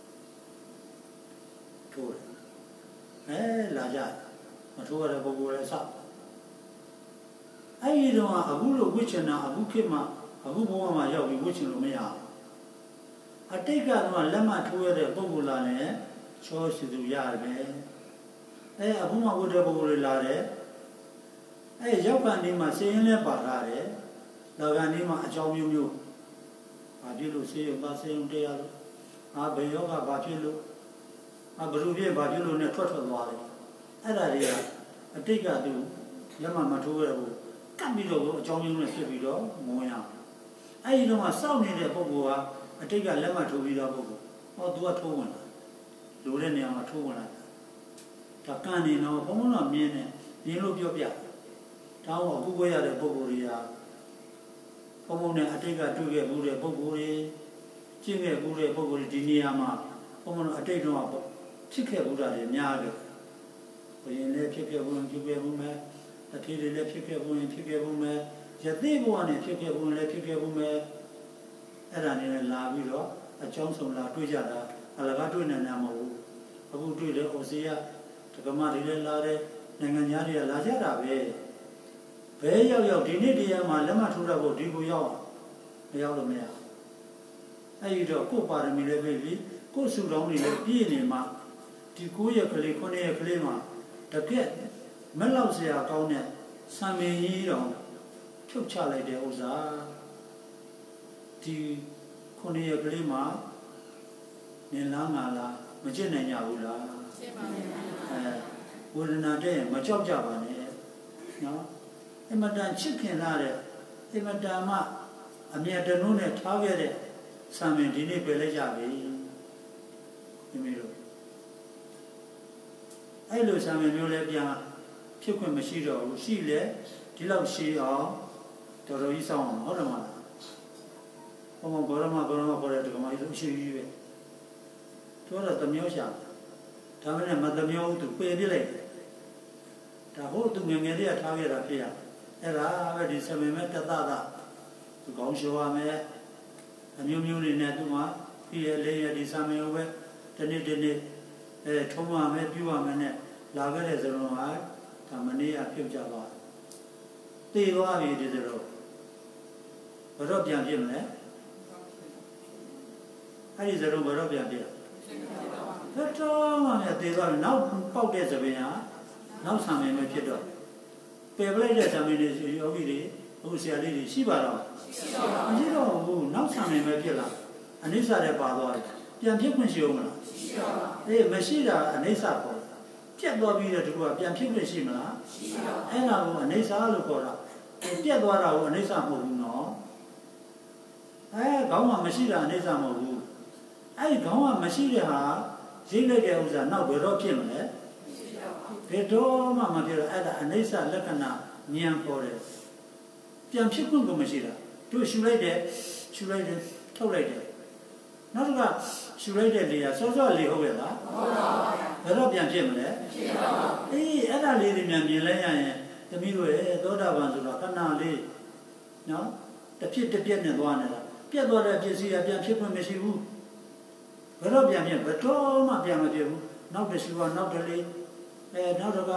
ထိုးတယ်လာကြမထိုးရတဲ့ပုဂ္ဂိုလ်လည်းဆောက်အဲ့ဒီတော့အခုလိုဝိချင်တာအခုခေတ်မှာအခုဘဝမှာရောက်ပြီးဝိချင်လို့မရဘူးအတိတ်ကတော့လက်မှတ်ထိုးရတဲ့ပုဂ္ဂိုလ်လာနဲ့ချောစီသူရတယ်အခုမှဝတ်တဲ့ပုဂ္ဂိုလ်တွေလာတယ်ရောက်ကနေမှစေရင်လည်းပါလာတယ်လာကနေမှအကြောင်းမျိုးမျိုးဘာဖြစ်လို့စေရုံသားစေရုံတရားလို့ဘယ်ယောဂဘာဖြစ်လို့ဘလူပြည့်ဘာဖြစ်လို့နဲ့ထွက်သွားတယ်အဲ့ဒါတွေကအတိတ်ကသူလက်မှတ်မထိုးရဘူးကပ်ပြီးတော့အကြောင်းမျိုးနဲ့ဖြစ်ပြီးတော့မဝင်ရဘူးအဲ့ဒီတော့စောင့်နေတဲ့ပုဂ္ဂိုလ်ကအတိတ်ကလက်မှတ်ထိုးပြီးတော့ပုဂ္ဂိုလ်သူကထိုးဝင်လာလူတဲ့နေရာမှာထိုးဝင်လာဒါကန်နေတော့ဘုံဘုံတော့မြင်လို့ပြောပြတောင်းအခုပွဲရတဲ့ပုဂ္ဂိုလ်တွေကဘုံဘုံနဲ့အတိတ်ကတွေ့ခဲ့မှုတဲ့ပုဂ္ဂိုလ်တွေကျင့်ခဲ့မှုတဲ့ပုဂ္ဂိုလ်တွေဒီနေရာမှာဘုံဘုံအတိတ်တော့ဖြစ်ခဲ့မှုတာတွေများတယ်ဘုရင်လည်းဖြစ်ခဲ့မှုဖြစ်ခဲ့မှုမဲ့အထေတွေလည်းဖြစ်ခဲ့မှုဖြစ်ခဲ့မှုမဲ့ယသိဘဝနဲ့ဖြစ်ခဲ့မှုလည်းဖြစ်ခဲ့မှုမဲ့အဲ့ဒါနဲ့လာပြီးတော့အကြောင်းဆုံးလာတွေ့ကြတာအလကားတွေ့နေတာမဟုတ်ဘူးအခုတွေ့တယ်အိုစီယဒကမတွေလည်းလာတယ်နိုင်ငံသားတွေကလာကြတာပဲဘယ်ရောက်ဒီနေ့တရားမှာလက်မှတ်ထိုးရဖို့ဒီကိုရောက်မရောက်လို့မရအဲ့ဒီတော့ကိုယ်ပါရမီလည်းပဲပြီးကိုယ်စုတော်တွေလည်းပြည့်နေမှာဒီ9ရက်ကလေး9ရက်ကလေးမှာတကက်မလောက်စရာကောင်းတဲ့စံမင်းကြီးတော်ဖြုတ်ချလိုက်တဲ့ဥစ္စာဒီ9ရက်ကလေးမှာနေလားငါလားမကျင့်နိုင်ကြဘူးလားကျင့်ပါမယ်ဝေဒနာတဲ့မကြောက်ကြပါနဲ့နော်အမတန်ချစ်ခင်လာတဲ့အမတန်မှအမြတ်တနုနဲ့ထားခဲ့တဲ့ဆံမင်းဒီနေ့ပဲလိုက်ကြပြီဒီမျိုးလို့အဲ့လိုဆံမင်းမျိုးလည်းပြန်ဖြစ်ခွင့်မရှိတော့ဘူးရှိလေဒီလောက်ရှိအောင်တော်တော်ကြီးစောင်းအောင်ဟုတ်တယ်မလားဘုံဘောရမခေါ်တဲ့ဒီကမကြီးလို့ရှိကြီးပဲတို့တော့တမျိုးရှာဒါမှလည်းမတမျိုးသူပယ်ပြလိုက်တယ်ဒါဟုတ်သူငယ်ငယ်လေးကထားခဲ့တာဖြစ်ရအဲ့ဒါပဲဒီဆံမင်းမဲ့တသတာသူကောင်းရှောရမယ်အမျိုးမျိုးတွေနဲ့သူကပြည့်လေးရဒီဆံမင်းကိုပဲတနေ့ထုံးရမယ်ပြုရမယ်နဲ့လာခဲ့တဲ့စလုံးဟာဒါမနေ့ကပြုတ်ကြသွားတည်သွားပြီဒီစလုံးဘယ်တော့ပြန်ပြစ်မလဲအဲ့ဒီစလုံးဘယ်တော့ပြန်ပြစ်ဘယ်တော့မှတည်သွားပြီနောက်ပေါက်တဲ့သပင်ဟာနောက်ဆံမင်းပဲဖြစ်တော့ပယ်ပလိုက်တဲ့ဆံမင်းတွေယောဂီတွေအခုဆရာလေးတွေရှိပါတော့မရှိတော့ဘူးနောက်ဆံမင်းပဲဖြစ်လာအနိစ္စတွေပါသွားတယ်ပြန်ဖြစ်ခွင့်ရှိအောင်မလားရှိပါဘူးမရှိတာအနိစ္စပေါ့ပြတ်သွားပြီးတော့ဒီကပြန်ဖြစ်ခွင့်ရှိမလားရှိပါဘူးအဲ့ဒါကိုအနိစ္စလို့ခေါ်တာပြတ်သွားတာကိုအနိစ္စမဟုတ်ဘူးနော်ခေါင်းကမရှိတာအနိစ္စမဟုတ်ဘူးအဲ့ဒီခေါင်းကမရှိတဲ့ဟာရိတ်လိုက်တဲ့ဥစ္စာနောက်ဘယ်တော့ဖြစ်မလဲဘယ်တော့မှမဖြစ်တော့အဲ့ဒါအနိစ္စလက္ခဏာဉာဏ်ပေါ်တယ်ပြန်ဖြစ်ခွင့်ကိုမရှိတာတို့ရှူလိုက်တယ်ထုတ်လိုက်တယ်နောက်တစ်ခါရှူလိုက်တဲ့လေကစောစောလေးဟုတ်ရဲ့လားဟုတ်ပါဘူးဘယ်တော့ပြန်ဖြစ်မလဲဖြစ်ပါဘူးအဲ့ဒါလေးတွေမြန်မြင်လဲရရင်သမီးတို့ရဲ့သောတာပန်ဆိုတော့ခဏလေးနော်တစ်ဖြစ်တစ်ပြက်နဲ့သွားနေတာပြက်သွားတဲ့ပစ္စည်းကပြန်ဖြစ်ခွင့်မရှိဘူးဘယ်တော့ပြန်ဖြစ်ဘယ်တော့မှပြန်မဖြစ်ဘူးနောက်တစ်ရှူကနောက်တစ်လေးနောက်တစ်ခါ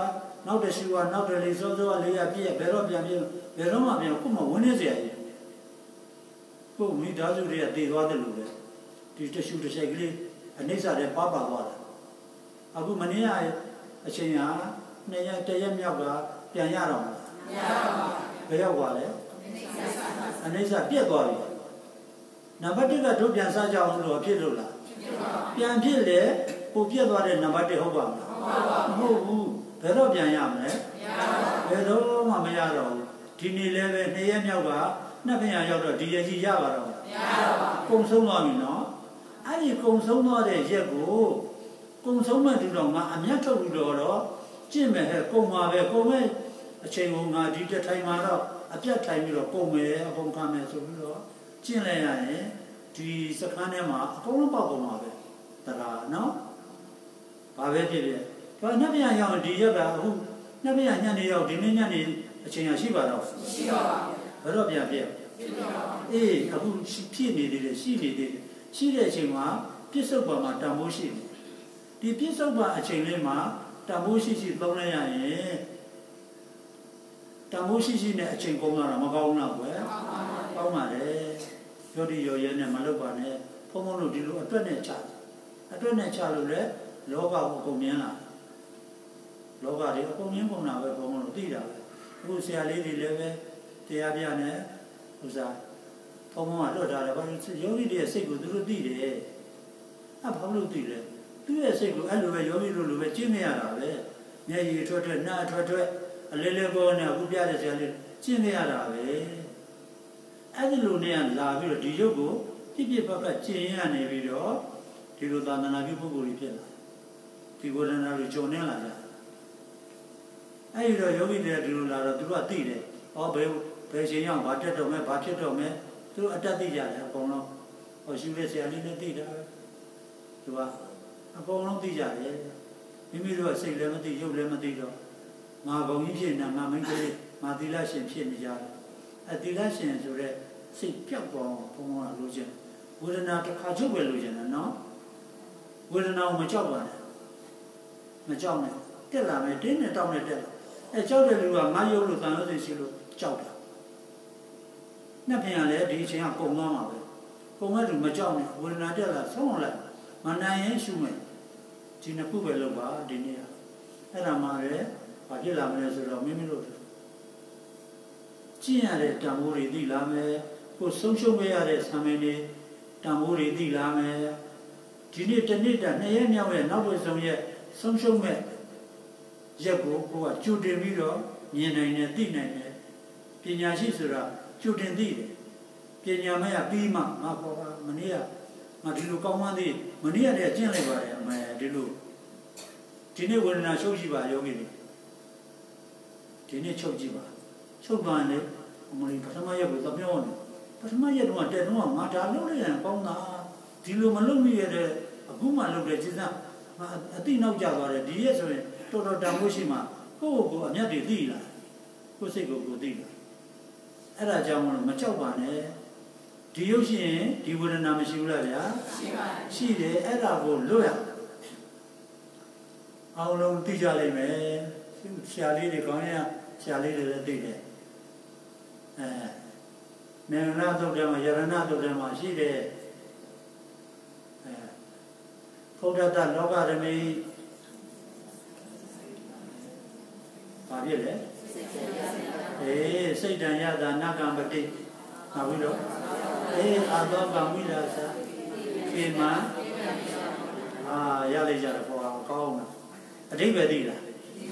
နောက်တစ်ရှူကနောက်တစ်လေးစောစောကလေးရပြည့်ဘယ်တော့ပြန်ပြည့်ဘယ်တော့မှပြန်ကို့မဝင်းနေစရာကြီးကို့မိသားစုတွေကတည်သွားတယ်လို့ပဲဒီတစ်ရှူတစ်ချိန်ကလေးအနိစ္စတဲ့ပါပါသွားတာအခုမနေ့ကအချိန်ဟာနှစ်ရက်တစ်ရက်မြောက်ကပြန်ရတော့မလားမရတော့ပါဘူးဘယ်ရောက်သွားလဲအနိစ္စပြတ်သွားပြီနံပါတ်1ကတို့ပြန်စားကြအောင်လို့ဖြစ်လို့လားပြန်ဖြစ်လေကိုပြတ်သွားတဲ့နံပါတ်1ဟုတ်ပါမလားမဟုတ်ဘူးဘယ်တော့ပြန်ရမလဲမရတော့ဘူးဘယ်တော့မှမရတော့ဘူးဒီနေ့လည်းပဲ2ရက်မြောက်ကနှစ်ပြန်ရောက်တော့ဒီရက်ကြီးရပါတော့မရတော့ပါဘူးကုံဆုံးသွားပြီနော်အဲ့ဒီကုံဆုံးသွားတဲ့ရက်ကိုကုံဆုံးမဲ့သူတော်ငါအမျက်ထုတ်ပြီးတော့ကျင့်မယ်ဟဲ့ကုံပါပဲကုံမဲ့အချိန်ကငါဒီတစ်ထိုင်မှာတော့အပြတ်ထိုင်ပြီးတော့ကုံမယ်အကုန်ခံမယ်ဆိုပြီးတော့ကျင့်လိုက်ရရင်ဒီစခန်းထဲမှာအကုန်လုံးပေါက်ကုန်ပါပဲတရားနော်ဘာပဲဖြစ်ဖြစ်ဒါနှစ်ပြန်ရောက်ဒီရက်ကအခုနှစ်ပြန်ညနေရောက်ဒီနေ့ညနေအချိန်ရရှိပါတော့ရှိပါပါဘယ်တော့ပြန်ဖြစ်အေးအခုဖြစ်နေသေးတယ်ရှိနေသေးတယ်ရှိတဲ့အချိန်မှာပြစ္ဆုတ်ပါမှာတန်ဖိုးရှိတယ်ဒီပြစ္ဆုတ်ပါအချိန်လေးမှာတန်ဖိုးရှိသုံးလိုက်ရရင်တန်ဖိုးရှိနဲ့အချိန်ကုန်လာတာမကောင်းတော့ဘူးကောင်းပါလေရောဒီရောရဲနဲ့မလုပ်ပါနဲ့ဖုံးဖုံးလို့ဒီလိုအတွက်နဲ့ချအတွက်နဲ့ချလို့လေလောကကိုအကုန်မြင်လာလောကတွေအကုန်မြင်ကုန်တာပဲဖုံးဖုံးလို့သိတာပဲအခုဆရာလေးတွေလည်းပဲတရားပြနဲ့ဥစားဖုံးဖုံးကလွတ်ထားတယ်ဘာလို့ယောဂီတွေရဲ့စိတ်ကိုသူတို့သိတယ်ဘာလို့သိလဲသူရဲ့စိတ်ကိုအဲ့လိုပဲယောဂီလိုပဲကျင့်နေရတာပဲမျက်ရည်ထွက်နှာထွက်အလေးလေးကောနဲ့အခုပြတဲ့ဆရာလေးကျင့်နေရတာပဲအဲ့ဒီလိုနဲ့လာပြီးတော့ဒီရုပ်ကိုပြည့်ပြည့်ပတ်ပတ်ကျင့်ရနေပြီးတော့ဒီလိုသာသနာပြုပုဂ္ဂိုလ်ကြီးဖြစ်လာဒီဝေဒနာတွေကြုံနေလာကြအဲ့ဒီတော့ယောဂီတွေဒီလိုလာတော့သူတို့ကသိတယ်ဟောဘယ်ချိန်ရောက်ဘာတက်တော့မဲဘာဖြစ်တော့မဲသူတို့အတတ်သိကြတယ်အကုန်လုံးဟောရှုတဲ့ဆရာလေးလည်းသိတာပဲသူကအကုန်လုံးသိကြတယ်မိမိတို့ကစိတ်လည်းမသိရုပ်လည်းမသိတော့ငါဘုံကြီးဖြစ်နေငါမင်းကလေးငါသီလရှင်ဖြစ်နေကြတယ်အသီလရှင်ဆိုတဲ့စိတ်ပြောက်သွားဘုံကလိုချင်ဝေဒနာတစ်ခါချုပ်ပဲလိုချင်တယ်နော်ဝေဒနာကိုမကြောက်ပါနဲ့မကြောက်နဲ့တက်လာမယ်တင်းနဲ့တောင်းနဲ့တက်လာကြောက်တဲ့လူကငါရုပ်လို့တန်ရုပ်သိရှိလို့ကြောက်တာနှစ်ဖင်ကလည်းဒီအချိန်ကကုံသွားမှာပဲကုံတဲ့လူမကြောက်နဲ့ဝေဒနာတက်လာဆုံးအောင်လိုက်မနိုင်ရင်ရှုမယ်ဒီနှစ်ခုပဲလုပ်ပါဒီနေ့အဲ့ဒါမှလည်းဘာဖြစ်လာမလဲဆိုတော့မိမိတို့ကျင့်ရတဲ့တန်ဖိုးတွေသိလာမယ်ကိုဆုံးရှုံးခဲ့ရတဲ့ဆံမင်းတွေတန်ဖိုးတွေသိလာမယ်ဒီနေ့တစ်နေ့တာနှစ်ရက်မြောက်ရဲ့နောက်တစ်ဆုံးရက်ဆုံးရှုံးမဲ့ရက်ကိုကကြိုတင်ပြီးတော့မြင်နိုင်တယ်သိနိုင်တယ်ပညာရှိဆိုတာကြိုတင်သိတယ်ပညာမရပြီးမှငါပေါ်ပါမနေ့ကငါဒီလိုကောင်းမှန်းသေးမနေ့ကတည်းကကျင့်လိုက်ပါတယ်အမေဒီလိုဒီနေ့ဝေဒနာချုပ်ကြည့်ပါယောဂီတွေဒီနေ့ချုပ်ကြည့်ပါချုပ်သွားတယ်အမလီပထမရက်ကိုသပြောနေပထမရက်တော့တက်တော့ငါဒါလုပ်လိုက်ရင်ကောင်းတာဒီလိုမလုပ်မိရတဲ့အခုမှလုပ်တဲ့စဉ်းစားအတိနောက်ကျသွားတယ်ဒီရက်ဆိုရင်တော်တော်တန်ဖိုးရှိမှကိုယ့်ကိုယ်အမျက်တွေသိလာကိုယ်စိတ်ကိုသိလာအဲ့ဒါကြောင့်မကြောက်ပါနဲ့ဒီရုပ်ရှိရင်ဒီဝေဒနာမရှိဘူးလားဗျာရှိပါတယ်ရှိတယ်အဲ့ဒါကိုလွတ်ရအောင်လုံးသိကြလိမ့်မယ်ဆရာလေးတွေကောင်းရဆရာလေးတွေလည်းသိတယ်နေရဏသုတ်ထဲမှာယရဏသုတ်ထဲမှာရှိတယ်ဘုဒ္ဓတလောကရမီဘာဖြစ်လဲစိတ်တန်ရတာနကံပတိနောက်ပြီးတော့အာသောကမိလာသခေမရလိုက်ကြတယ်ပေါ်အောင်ကောင်းတာအဓိပ္ပာယ်သိလား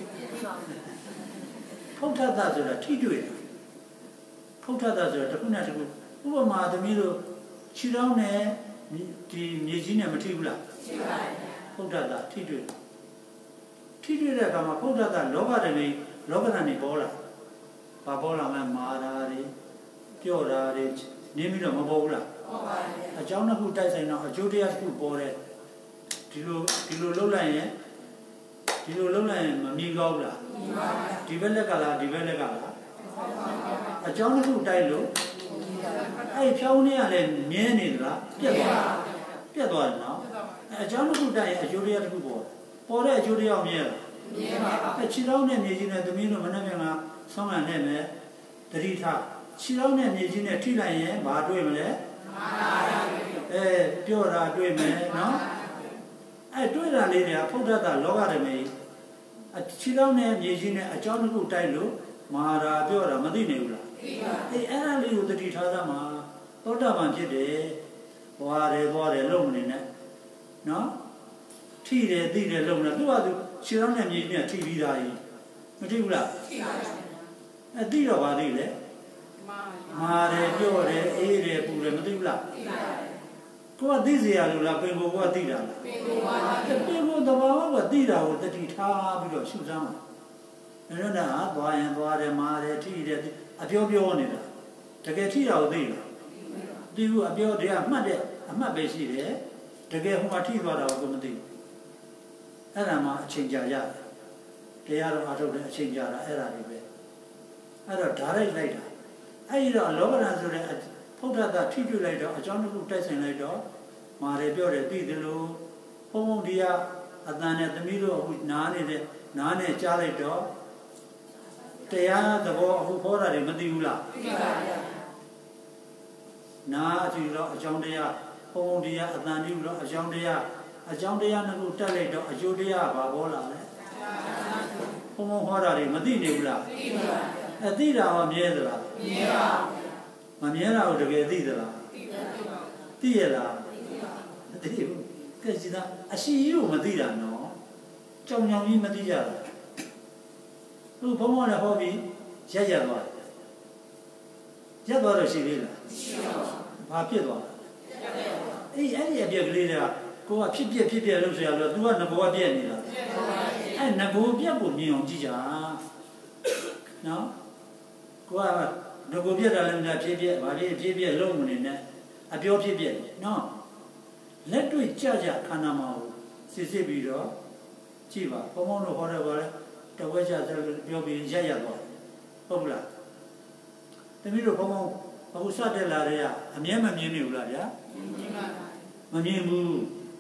ဖုဒ္ဓတဆိုတာထိတွေ့တာဖုဒ္ဓတဆိုတာတစ်ခုနဲ့တစ်ခုဥပမာသမီးတို့ခြေထောက်နဲ့ဒီမြေကြီးနဲ့မထိဘူးလားထိပါတယ်ဖုဒ္ဓတထိတွေ့တဲ့အခါမှာဖုဒ္ဓတလောကဓာတ်တွေပေါ်လာဘာပေါ်လာလဲမာတာတွေပြော့တာတွေနင်းပြီးတော့မပေါ်ဘူးလားပေါ်ပါတယ်အကြောင်းတစ်ခုတိုက်ဆိုင်တော့အကျိုးတရားတစ်ခုပေါ်တယ်ဒီလိုလှုပ်လိုက်ရင်မမြင်ကောင်းလားမြင်ပါဘူးဒီဘက်လက်ကလားဒီဘက်လက်ကလားအကြောင်းတစ်ခုတိုက်လို့အဲ့ဖြောင်းနေရလဲမြဲနေသလားပြတ်သွားတယ်နော်အကြောင်းတစ်ခုတိုက်ရင်အကျိုးတရားတစ်ခုပေါ်တဲ့အကျိုးတရားမြဲလားချီတောင်းတဲ့မြေကြီးနဲ့သမီးတို့မနှက်ပြန်ကဆောင်းရနဲ့မယ်တတိထားချီတောင်းတဲ့မြေကြီးနဲ့ထိလိုက်ရင်ဘာတွေ့မလဲပြောတာတွေ့မယ်နော်တွေ့တာလေးတွေကဖုဒ္ဓတာလောကဓမေချီတောင်းတဲ့မြေကြီးနဲ့အကြောင်းတစ်ခုတိုက်လို့မဟာရာပြောတာမသိနေဘူးလားအဲ့ဒါလေးကိုတတိထားသမှာသောတာပန်ဖြစ်တယ်သွားတယ်လုံမနေနဲ့နော်ထိတယ်သိတယ်လုံနေသူကသူခြေထောက်နဲ့မြေနဲ့ထိပြီးသားကြီးမထိဘူးလားထိပါဘူးသိတော့ပါသေးလေမာတယ်ပြောတယ်အေးတယ်ပူတယ်မသိဘူးလားသိပါဘူးကိုကသိစေရလို့လားပင်ကိုကသိတာလားပင်ကိုတဘာဝကသိတာကိုတတိထားပြီးတော့ရှုစမ်းပါအဲ့ဒါကသွားရင်သွားတယ်မာတယ်ထိတယ်အပြောနေတာတကယ်ထိတာကိုသိလားသိဘူးအပြောတရားမှတ်တဲ့အမှတ်ပဲရှိတယ်တကယ်ဟိုမှာထိသွားတာကိုမသိဘူးအဲ့ဒါမှအချိန်ကြာရတယ်တရားတော်အထုတ်တဲ့အချိန်ကြာတာအဲ့ဒါတွေပဲအဲ့တော့ဓာရိုက်လိုက်တာအဲ့ဒီတော့လောကဓာတ်ဆိုတဲ့ဖုဒ္ဓတာထိတွေ့လိုက်တော့အကြောင်းတစ်ခုတိုက်ဆိုင်လိုက်တော့မာတယ်ပြောတယ်သိတယ်လို့ဘုံဒီကအတန်နဲ့သမီးတို့အခုနားနဲ့ကြားလိုက်တော့တရားသဘောအခုခေါ်တာတွေမသိဘူးလားသိပါဗျာနားအကြည့်တော့အကြောင်းတရားဘုံဒီကအတန်ဒီလို့အကြောင်းတရားနှစ်ခုတက်လိုက်တော့အကျိုးတရားဘာပေါ်လာလဲဘုံဟောတာတွေမသိနေဘူးလားသိပါဘူးသိတာရောမြဲသလားမြဲပါမမြဲတာကိုတကယ်သိသလားသိရလားမသိဘူးကဲစီတာအရှိကြီးကိုမသိတာနော်ကြောင်ကြီးမသိကြတာသူဘုံဟောတယ်ဟောပြီးရက်သွားတော့ရှိသေးလားရှိပါဘူးဘာဖြစ်သွားအဲ့ဒီအပြက်ကလေးတွေကကိုကဖြစ်ပြလို့ဆိုရတော့ तू ကငဘောပြက်နေတာအဲ့ငဘောပြက်ကိုမြင်အောင်ကြည့်ကြနော်ကိုကငဘောပြက်တာလည်းမဖြစ်ဘာဖြစ်လုံးမနေနဲ့အပြောဖြစ်နော်လက်တွေ့ကြခန္ဓာမှာကိုစစ်ပြီးတော့ကြည့်ပါဘုံတို့ဟောတယ်ပါလေတဝက်ကြပြောပြီးရက်သွားဟုတ်လားတမီးတို့ဘုံအခုစတက်လာတဲ့ကအမြဲမမြင်နေဘူးလားဗျာမမြင်ဘူး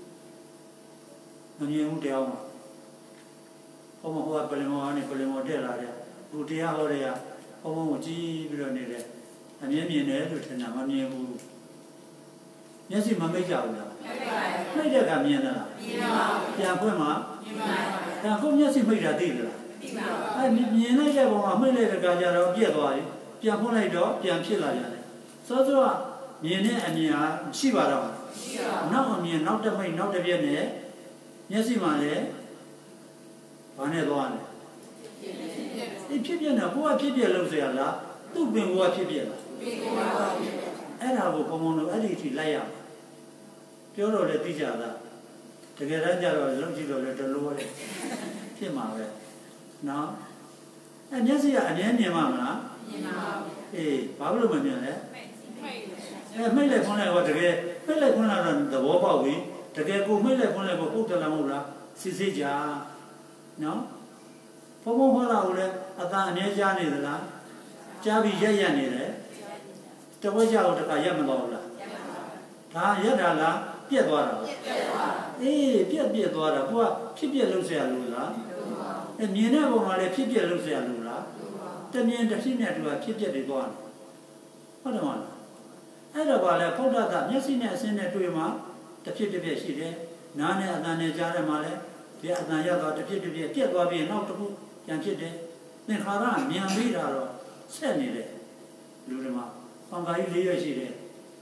တရားမှာဘုံဟိုကပလင်မောတက်လာတဲ့ဘုတရားဟောတဲ့ကဘုံကိုကြည့်ပြီးတော့နေတယ်အမြဲမြင်တယ်လို့ထင်တာမမြင်ဘူးမျက်စိမမိတ်ကြဘူးလားမိတ်တဲ့ကမြင်လားမြင်ပါဘူးပြန်ဖွင့်မှာမြင်ပါဘူးဒါကိုမျက်စိမိတ်တာသိသလားသိပါဘူးအဲ့မြင်လိုက်တဲ့ဘုံကမိတ်လိုက်တဲ့ကကြတော့ပြက်သွားပြီပြန်ဖွင့်လိုက်တော့ပြန်ဖြစ်လာရတယ်စောစောကမြင်တဲ့အမြင်ဟာရှိပါတော့ရှိပါဘူးနောက်အမြင်နောက်တစ်မိတ်နောက်တစ်ပြက်နဲ့မျက်စိမှလည်းဘာနဲ့သွားလဲဖြစ်ပြနေတာကိုကဖြစ်ပြလို့ဆိုရလားသူ့ပင်ကိုကဖြစ်ပြလားအဲ့ဒါကိုဘုံတို့အဲ့ဒီအထိလိုက်ရမှာပြောတော့လည်းသိကြလားတကယ်တမ်းကျတော့လုံးကြည့်တော့လည်းတလို့လေဖြစ်မှာပဲနော်အဲ့မျက်စိကအမြဲမြင်မှာမလားမြင်ပါဘူးအေးဘာလို့မမြင်လဲမိတ်လိုက်ခွန်းလိုက်တော့တကယ်မိတ်လိုက်ခွန်းလာတော့သဘောပေါက်ပြီတကယ်ကိုမိတ်လိုက်ခွန်းလိုက်ကိုပုတ်တယ်လားမဟုတ်လားစစ်ကြနော်ဘုံဟောတာကိုလည်းအသာအမြဲကြားနေသလားကြားပြီးရက်နေတယ်တဝက်ကြောက်တခါရက်မသွားဘူးလားဒါရက်တာလားပြက်သွားတာအေးပြက်သွားတာကိုကဖြစ်လို့ဆရာလို့လားမြင်တဲ့ပုံမှာလည်းဖြစ်လို့ဆရာလို့လားတမြင်တစ်ဖြစ်နဲ့တူကဖြစ်တွေသွားတယ်ဟုတ်တယ်မလားအဲ့တော့ဗာလဲဖုဒ္ဓတာမျက်စိနဲ့အစင်းနဲ့တွေ့မှတစ်ဖြစ်ရှိတယ်နားနဲ့အသံနဲ့ကြားတယ်မှာလဲဒီအသံရသွားတစ်ဖြစ်ပြက်သွားပြီးနောက်တစ်ခုပြန်ဖြစ်တယ်သင်္ခါရမြန်ပြီးတာတော့ဆက်နေတယ်လူတွေမှာပံကာကြီး4ရက်ရှိတယ်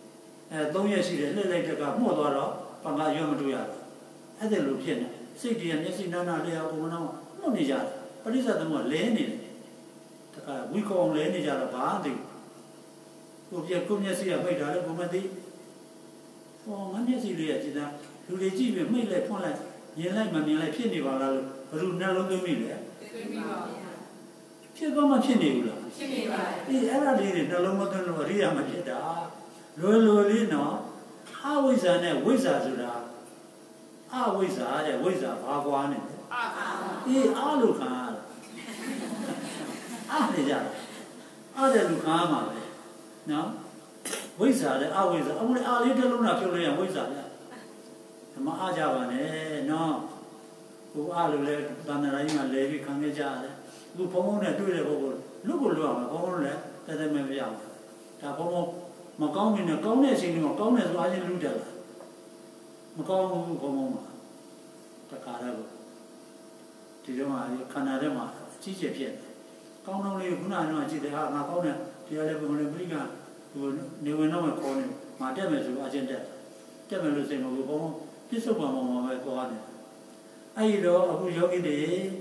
3ရက်ရှိတယ်လှည့်လိုက်တဲ့ကမှုတ်သွားတော့ပံကာရွမတွေ့ရဘူးအဲ့ဒါလိုဖြစ်နေစိတ်တည်းမျက်စိနားလျှောက်ကိုမနှောင်းမှုတ်နေကြတယ်ပရိစ္ဆေသမုကလဲနေတယ်တခါဝိကောင်လဲနေကြတော့ဘာသိကိုမျက်စိကမိတ်တာလည်းကိုမသိဟောငါမျက်စိလေးကကြည်သားလူတွေကြည့်ပြီးမိတ်လိုက်ဖွင့်လိုက်မြင်လိုက်မမြင်လိုက်ဖြစ်နေပါလားလို့ဘယ်လိုနှလုံးသွင်းမိလဲသိပြီပါဗျာဖြစ်တော့မှဖြစ်နေဘူးလားဖြစ်နေပါဘူးအေးအဲ့ဒါလေးတွေနှလုံးမသွင်းလို့အရိယာမဖြစ်တာလွယ်လေးနော်အဝိဇ္ဇာနဲ့ဝိဇ္ဇာဆိုတာအဝိဇ္ဇာတဲ့ဝိဇ္ဇာဘာကွာနေလဲအေးအလို့ခံရတာအားနေကြအားတဲ့လူခံရမှာပဲနော်ဝိဇ္ဇာနဲ့အဝိဇ္ဇာအမလေးအားလေးတစ်လုံးနဲ့ပြုတ်လို့ရဝိဇ္ဇာလေမအားကြပါနဲ့နော်ကိုအားလို့လဲတန်တရာကြီးမှလဲပြီးခံခဲ့ကြရတယ်အခုဘုံဘုံနဲ့တွေ့တဲ့ပုဂ္ဂိုလ်လူကိုလူအောင်ဘုံဘုံလည်းတသက်မဲ့မရဘူးဒါဘုံဘုံမကောင်းဘူးနဲ့ကောင်းတဲ့အချိန်တွေမှာကောင်းတယ်ဆိုအချင်းလူတက်လာမကောင်းဘူးဘုံဘုံမှာတခါတော့ဒီတော့မှခန္ဓာထဲမှာအကြီးကျယ်ဖြစ်တယ်ကောင်းတော့လေးခုနကတော့ကြည့်တယ်ဟာငါကောင်းတယ်ဒီလည်းဘုံလည်းပြိကဟိုနေဝင်တော့မှခေါ်နေမှာတက်မယ်ဆိုအချင်းတက်မယ်လို့စိတ်မဟုတ်ဘူးဘုံပြစ္ဆုတ်ပံမှာပဲသွားတယ်အဲ့ဒီတော့အခုယောဂီတွေ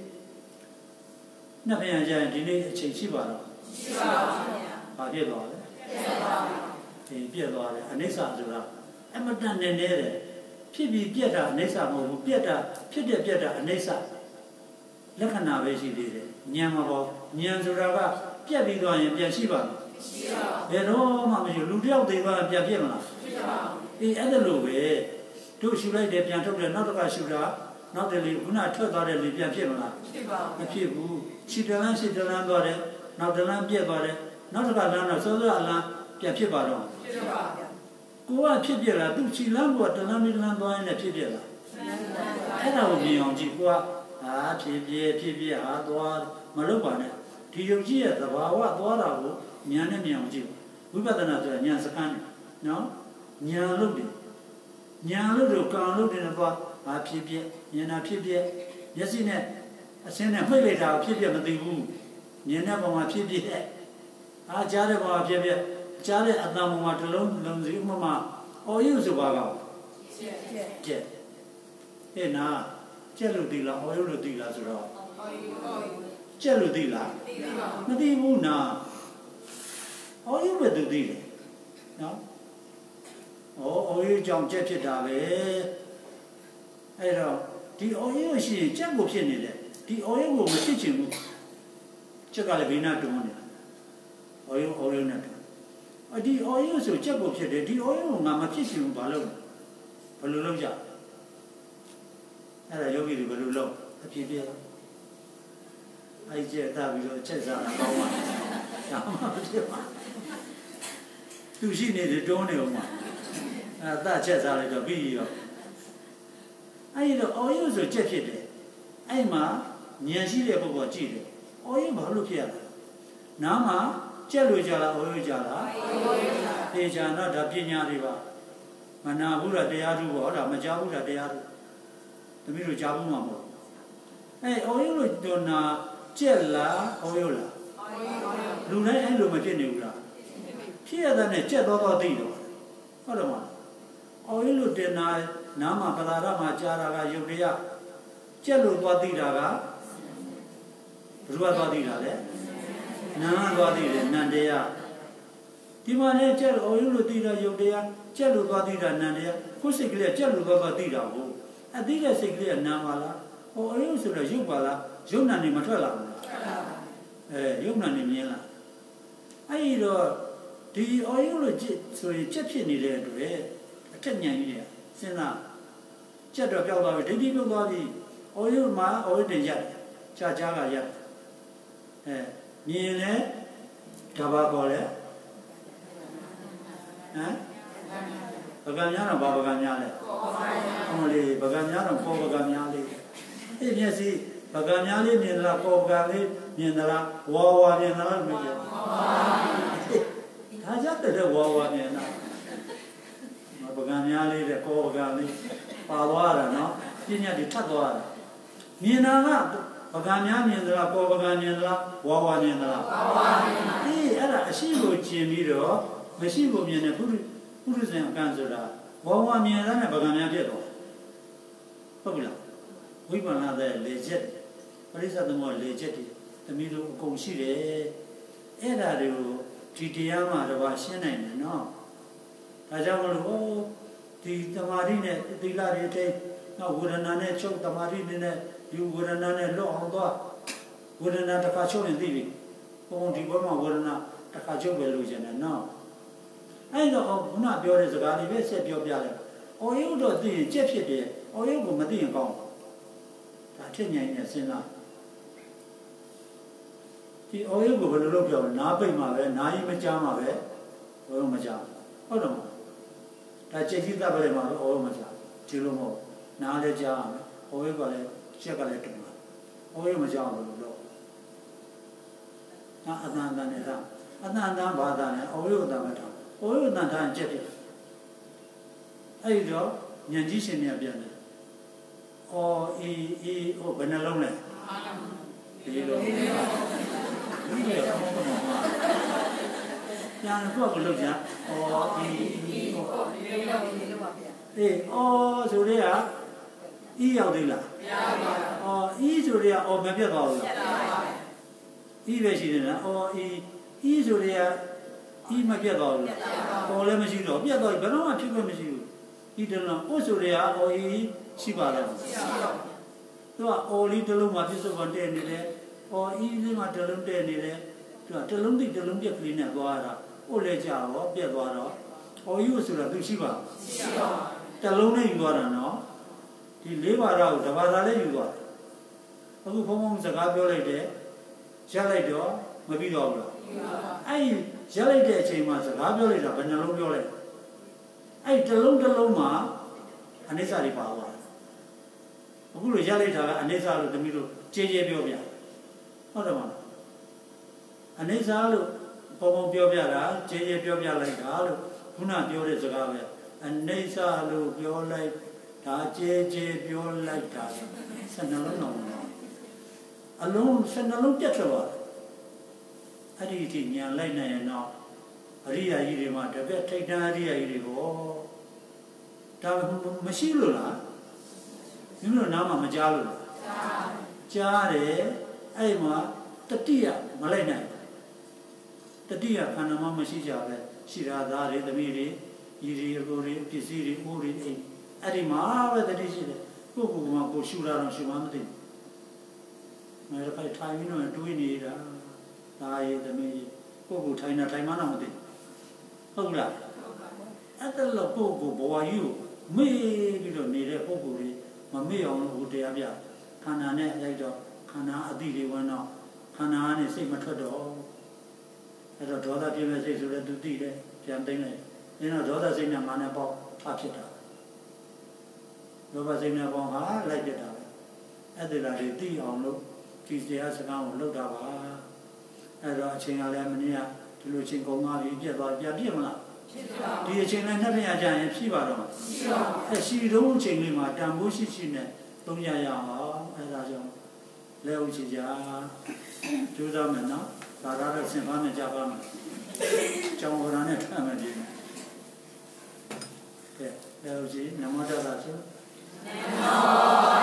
နှစ်ပြန်ကြရင်ဒီနေ့အချိန်ရှိပါတော့ရှိပါပါဗျာဘာဖြစ်သွားလဲပြတ်သွားပြီပြတ်သွားတယ်အနိစ္စဆိုတာအမတန်နေနေတယ်ဖြစ်ပြီးပြတ်တာအနိစ္စမဟုတ်ဘူးပြတ်တာဖြစ်တဲ့ပြတ်တာအနိစ္စလက္ခဏာပဲရှိသေးတယ်ဉာဏ်မှာပေါ့ဉာဏ်ဆိုတာကပြတ်ပြီးသွားရင်ပြန်ရှိပါ့မလားရှိပါဘူးဘယ်တော့မှမရှိလူတယောက်သေးသွားရင်ပြန်ပြတ်မလားရှိပါဘူးအဲ့ဒါလိုပဲတို့ရှူလိုက်တယ်ပြန်ထုတ်တယ်နောက်တစ်ခါရှူတာနောက်တယ်လေခုနထွက်သွားတဲ့လေပြန်ဖြစ်မလားဖြစ်ပါဘူးမဖြစ်ဘူးခြေတလန်းသွားတယ်နောက်တလန်းပြက်သွားတယ်နောက်တစ်ခါလမ်းတော့စောစောအလန်းပြန်ဖြစ်ပါတော့ဖြစ်ပါဘူးကိုကဖြစ်ပြလားသူခြေလန်းကတလန်းပြီးတလန်းသွားရင်လည်းဖြစ်ပြလားအဲ့ဒါကိုမြင်အောင်ကြည့်ကိုကဖြစ်ပြဟာသွားမလုပ်ပါနဲ့ဒီယုံကြည်ရဲ့သဘာဝသွားတာကိုဉာဏ်နဲ့မြင်အောင်ကြည့်ဝိပဿနာဆိုတာဉာဏ်စကန်းနော်ဉာဏ်လို့တယ်ဉာဏ်လို့တော့ကံလို့တယ်တော့ဖြစ်ပြဉာဏ်နာဖြစ်ပြမျက်စိနဲ့အရှင်းနဲ့မှိတ်လိုက်တာဖြစ်ပြမသိဘူးဉာဏ်နဲ့ပုံမှာဖြစ်ပြကြားတဲ့ပုံမှာဖြစ်ပြကြားတဲ့အတန်ပုံမှာတစ်လုံးလုံးစီဥပမာအော်ရုပ်ဆိုပါကောကျက်ဟဲ့နာကျက်လို့သိလားအော်ရုပ်လို့သိလားဆိုတော့ကျက်လို့သိလားမသိဘူးနာအော်ရုပ်ပဲသူသိတယ်နော်အော်ရုပ်ကြောင့်ကျက်ဖြစ်တာပဲအဲ့တော့ဒီအော်ရုပ်ရှိရင်ကျက်ကိုဖြစ်နေတယ်ဒီအော်ရုပ်ကိုမဖြစ်ချင်ဘူးကျက်ကလည်းဘိနာတွန်းနေတာအော်ရုပ်နဲ့တွန်းဒီအော်ရုပ်ဆိုကျက်ကိုဖြစ်တယ်ဒီအော်ရုပ်ကိုငါမဖြစ်ချင်ဘူးဘာလို့ဘယ်လိုလုပ်ကြအဲ့ဒါယောဂီတွေဘယ်လိုလုပ်အဖြစ်ပြအဲ့ကျက်တာပြီးတော့ချက်စားတာကောင်းပါဒါမှမဖြစ်ပါသူရှိနေတယ်တွန်းနေအောင်မှာအဲ့ဒါချက်စားလိုက်တော့ပြီးရောအဲ့တော့အော်ရုပ်ဆိုကျက်ဖြစ်တယ်အဲ့မှာဉာဏ်ရှိတဲ့ပုဂ္ဂိုလ်ကြည့်တယ်အော်ရုပ်ဘာလို့ဖြစ်ရလဲနားမှာကျက်လို့ကြလားအော်ရုပ်ကြလားသေချာတော့ဒါပညာတွေပါမနာဘူးလားတရားထုပေါ့ဒါမကြားဘူးလားတရားထုသမီးတို့ကြားဘူးမှာမဟုတ်အဲ့အော်ရုပ်လို့တော့နာကျက်လားအော်ရုပ်လားလူတိုင်းအဲ့လိုမဖြစ်နေဘူးလားဖြစ်ရတဲ့နဲ့ကျက်တော့သိတော့ဟုတ်တယ်မလားအော်ရုပ်လို့တင်နာနားမှာပလာရမှာကြားတာကယုတ်တရားကျက်လို့သွားသိတာကဘယ်သူကသွားသိတာလဲနာကသွားသိတယ်နန္တရားဒီမှာလည်းကျက်လို့အော်ရုပ်လို့သိတာယုတ်တရားကျက်လို့သွားသိတာနန္တရားကိုယ်စိတ်ကလေးကျက်လို့သွားသိတာကိုအသိတဲ့စိတ်ကလေးကနာပါလားအော်ရုပ်ဆိုတော့ယုတ်ပါလားယုတ်နာနေမထွက်လာဘူးလားယုတ်နာနေမြင်လားအဲ့တော့ဒီအော်ရုပ်လို့ဆိုရင်ကျက်ဖြစ်နေတဲ့အတွက်အထက်ဉာဏ်ကြီးစဉ်းစားကျက်တော့ပြောက်သွားပြီဒိဋ္ဌိပြုတ်သွားပြီအော်ရုပ်မှာအော်ရုပ်တင်ရတယ်ကြားကရတယ်မြင်လဲဒါပါပေါ်လဲပကံများတော့ဘာပကံများလဲဟောလေပကံများတော့ပေါ်ပကံများလေးအဲ့မျက်စိပကံများလေးမြင်လားပေါ်ပကံလေးမြင်လားဝါမြင်လားမမြင်ဒါကြတဲ့ဝါမြင်လားပကံများလေးတဲ့ပေါ်ပကံလေးပါသွားတာနော်ပညာတွေထပ်သွားတာမြင်တာကပကံများမြင်သလားပေါ်ပကံမြင်သလားဝါမြင်သလားအဲ့ဒါအရှိကိုကျင်ပြီးတော့မရှိကိုမြင်တဲ့ပုရိသင်အကန့်ဆိုတာဝါမြင်တဲ့ပကံများဖြစ်တော့ဟုတ်ပြီလားဝိပဿနာတဲ့လေချက်ပရိစ္ဆေသမုပ္ပါလေချက်တွေသမီးတို့အကုန်ရှိတယ်အဲ့ဒါတွေကိုဒီတရားမှာတော့ရှင်းနိုင်တယ်နော်ဒါကြောင့်မလို့ဒီတမာတိနဲ့သီလတွေအထိနောက်ဝေဒနာနဲ့ချုပ်တမာတိနဲ့ဒီဝေဒနာနဲ့လွတ်အောင်သွားဝေဒနာတစ်ခါချုပ်ရင်သိပြီဘုံဒီဘက်မှာဝေဒနာတစ်ခါချုပ်ပဲလို့ကျင်တယ်နော်အဲ့တော့ခုနပြောတဲ့စကားလေးပဲဆက်ပြောပြလိုက်အော်ရုပ်တော့သိရင်ကြက်ဖြစ်တယ်အော်ရုပ်ကိုမသိရင်ကောင်းဒါထက်ညင်နေစဉ်းစားဒီအော်ရုပ်ကိုဘယ်လိုလုပ်ပြောလဲနားပိတ်မှာပဲနားကြီးမကြားမှာပဲအော်ရုပ်မကြားဟုတ်တယ်မဟုတ်ဒါကြက်ကြီးတပ်ပလဲမှာပဲအော်ရုပ်မကြားဒီလိုမဟုတ်နားလည်းကြားရမယ်အော်ရုပ်ကလည်းချက်ကလည်းတုံးလာအော်ရမကြောက်လို့တော့အတန်တန်နေတာအတန်တန်ဘာသာနဲ့အော်ရအတန်မထားအော်ရအတန်ထားချက်တယ်အဲ့ဒီတော့ဉာဏ်ကြီးရှင်မြတ်ပြန်တယ်အော်အေးအေးဟိုဘယ်နှလုံးလဲဒီလိုဒီလိုပြန်တော့ကိုလောက်ကြအော်အေးအေးဟိုအေးအော်ဆိုရဲကအီးရောက်သေးလားမရောက်ပါဘူးအော်အီးဆိုရဲအော်မပြတ်သွားဘူးလားပြတ်သွားပါဘူးအီးပဲရှိတယ်နော်အော်အီးဆိုရဲအီးမပြတ်သွားဘူးလားအော်လည်းမရှိတော့ပြတ်သွားပြီဘယ်တော့မှဖြစ်ခွင့်မရှိဘူးဒီတလုံးအို့ဆိုရဲအော်အီးရှိပါလားရှိပါဘူးသူကအော်လေးတလုံးမှာပြစ္ဆုတ်ကတည့်နေတယ်အော်အီးလေးမှာတလုံးတည့်နေတယ်သူကတလုံးတိတလုံးပြက်ကလေးနဲ့သွားတာအို့လည်းကြာတော့ပြတ်သွားတော့အော်ယူဆိုတာသူရှိပါမရှိပါဘူးတလုံးနဲ့ယူသွားတာနော်ဒီလေးပါးတော့တပါးသားလေးယူသွားတယ်အခုဘုံဘုံစကားပြောလိုက်တယ်ရက်လိုက်တော့မပြီးတော့ဘူးလားအဲ့ရက်လိုက်တဲ့အချိန်မှာစကားပြောလိုက်တာဘယ်နှလုံးပြောလိုက်အဲ့တလုံးတစ်လုံးမှာအနိစ္စတွေပါသွားတယ်အခုလိုရက်လိုက်တာကအနိစ္စလို့သမီးတို့ကြေးကြေးပြောပြဟုတ်တယ်မလားအနိစ္စလို့ဘုံဘုံပြောပြတာကြေးကြေးပြောပြလိုက်တာလို့ခုနပြောတဲ့စကားပဲအနိစ္စလို့ပြောလိုက်ဒါကြေးကြေးပြောလိုက်တာ12လုံးတော့အလုံး12လုံးပြတ်ထွက်သွားတယ်အဲ့ဒီအထိဉာဏ်လိုက်နိုင်ရင်တော့အရိယာကြီးတွေမှာတပည့်ထိတ်တန်းအရိယာကြီးတွေကိုဒါမရှိလို့လားမိမိတို့နားမှာမကြားလို့လားကြားတယ်အဲ့မှာတတိယမလိုက်နိုင်တတိယခန္ဓာမှမရှိကြပဲရှိတာသားတွေသမီးတွေဤတွေအကိုတွေပစ္စည်းတွေအိုးတွေအိမ်အဲ့ဒီမှာပဲတတိရှိတယ်ကိုယ့်ကိုယ်ကကိုရှူတာတော့ရှူမှမသိဘူး။မယ်ဖိုင်ထိုင်ပြီးတော့တွေးနေတာဒါရည်သမီးကိုယ့်ကိုထိုင်တာထိုင်မှတော့မသိဟုတ်လားအဲ့ဒါလို့ကိုယ့်ကိုဘဝကြီးကိုမေ့ပြီးတော့နေတဲ့ပုဂ္ဂိုလ်တွေမမေ့အောင်လို့ဟိုတရားပြခန္ဓာနဲ့လိုက်တော့ခန္ဓာအတိတွေဝင်တော့ခန္ဓာကနေစိတ်မထွက်တော့အဲ့တော့ဒေါသပြည့်မဲ့စိတ်ဆိုလည်းသူသိတယ်ပြန်သိမ့်လိုက်။ဒါတော့ဒေါသစိတ်နဲ့မာနပေါက်အဖြစ်တာလောဘစိတ်နဲ့ပေါင်းဟာလိုက်ပြတာပဲအဲ့ဒီလာတွေသိအောင်လို့ဒီတရားစကားကိုလုပ်တာပါအဲ့တော့အချိန်ကလည်းမနေ့ကဒီလိုချိန်ကုန်သွားပြီပြတ်သွားပြတ်မလားဖြစ်ပါဘူးဒီအချိန်လည်းနှစ်ပြရကြရင်ဖြစ်ပါတော့မရှိပါဘူးအဲ့ရှိတုံးအချိန်လေးမှာတန်ဖိုးရှိနဲ့သုံးရရအောင်အဲ့ဒါကြောင့်လက်ဦးချကြကျိုးစားမယ်နော်ဒါကတော့ဆင်ပါနဲ့ကြပါမယ်ကျောင်းဝရနဲ့ထမ်းမယ်ဒီကဲလက်ဦးချနမောတ္တသာဆိုနမော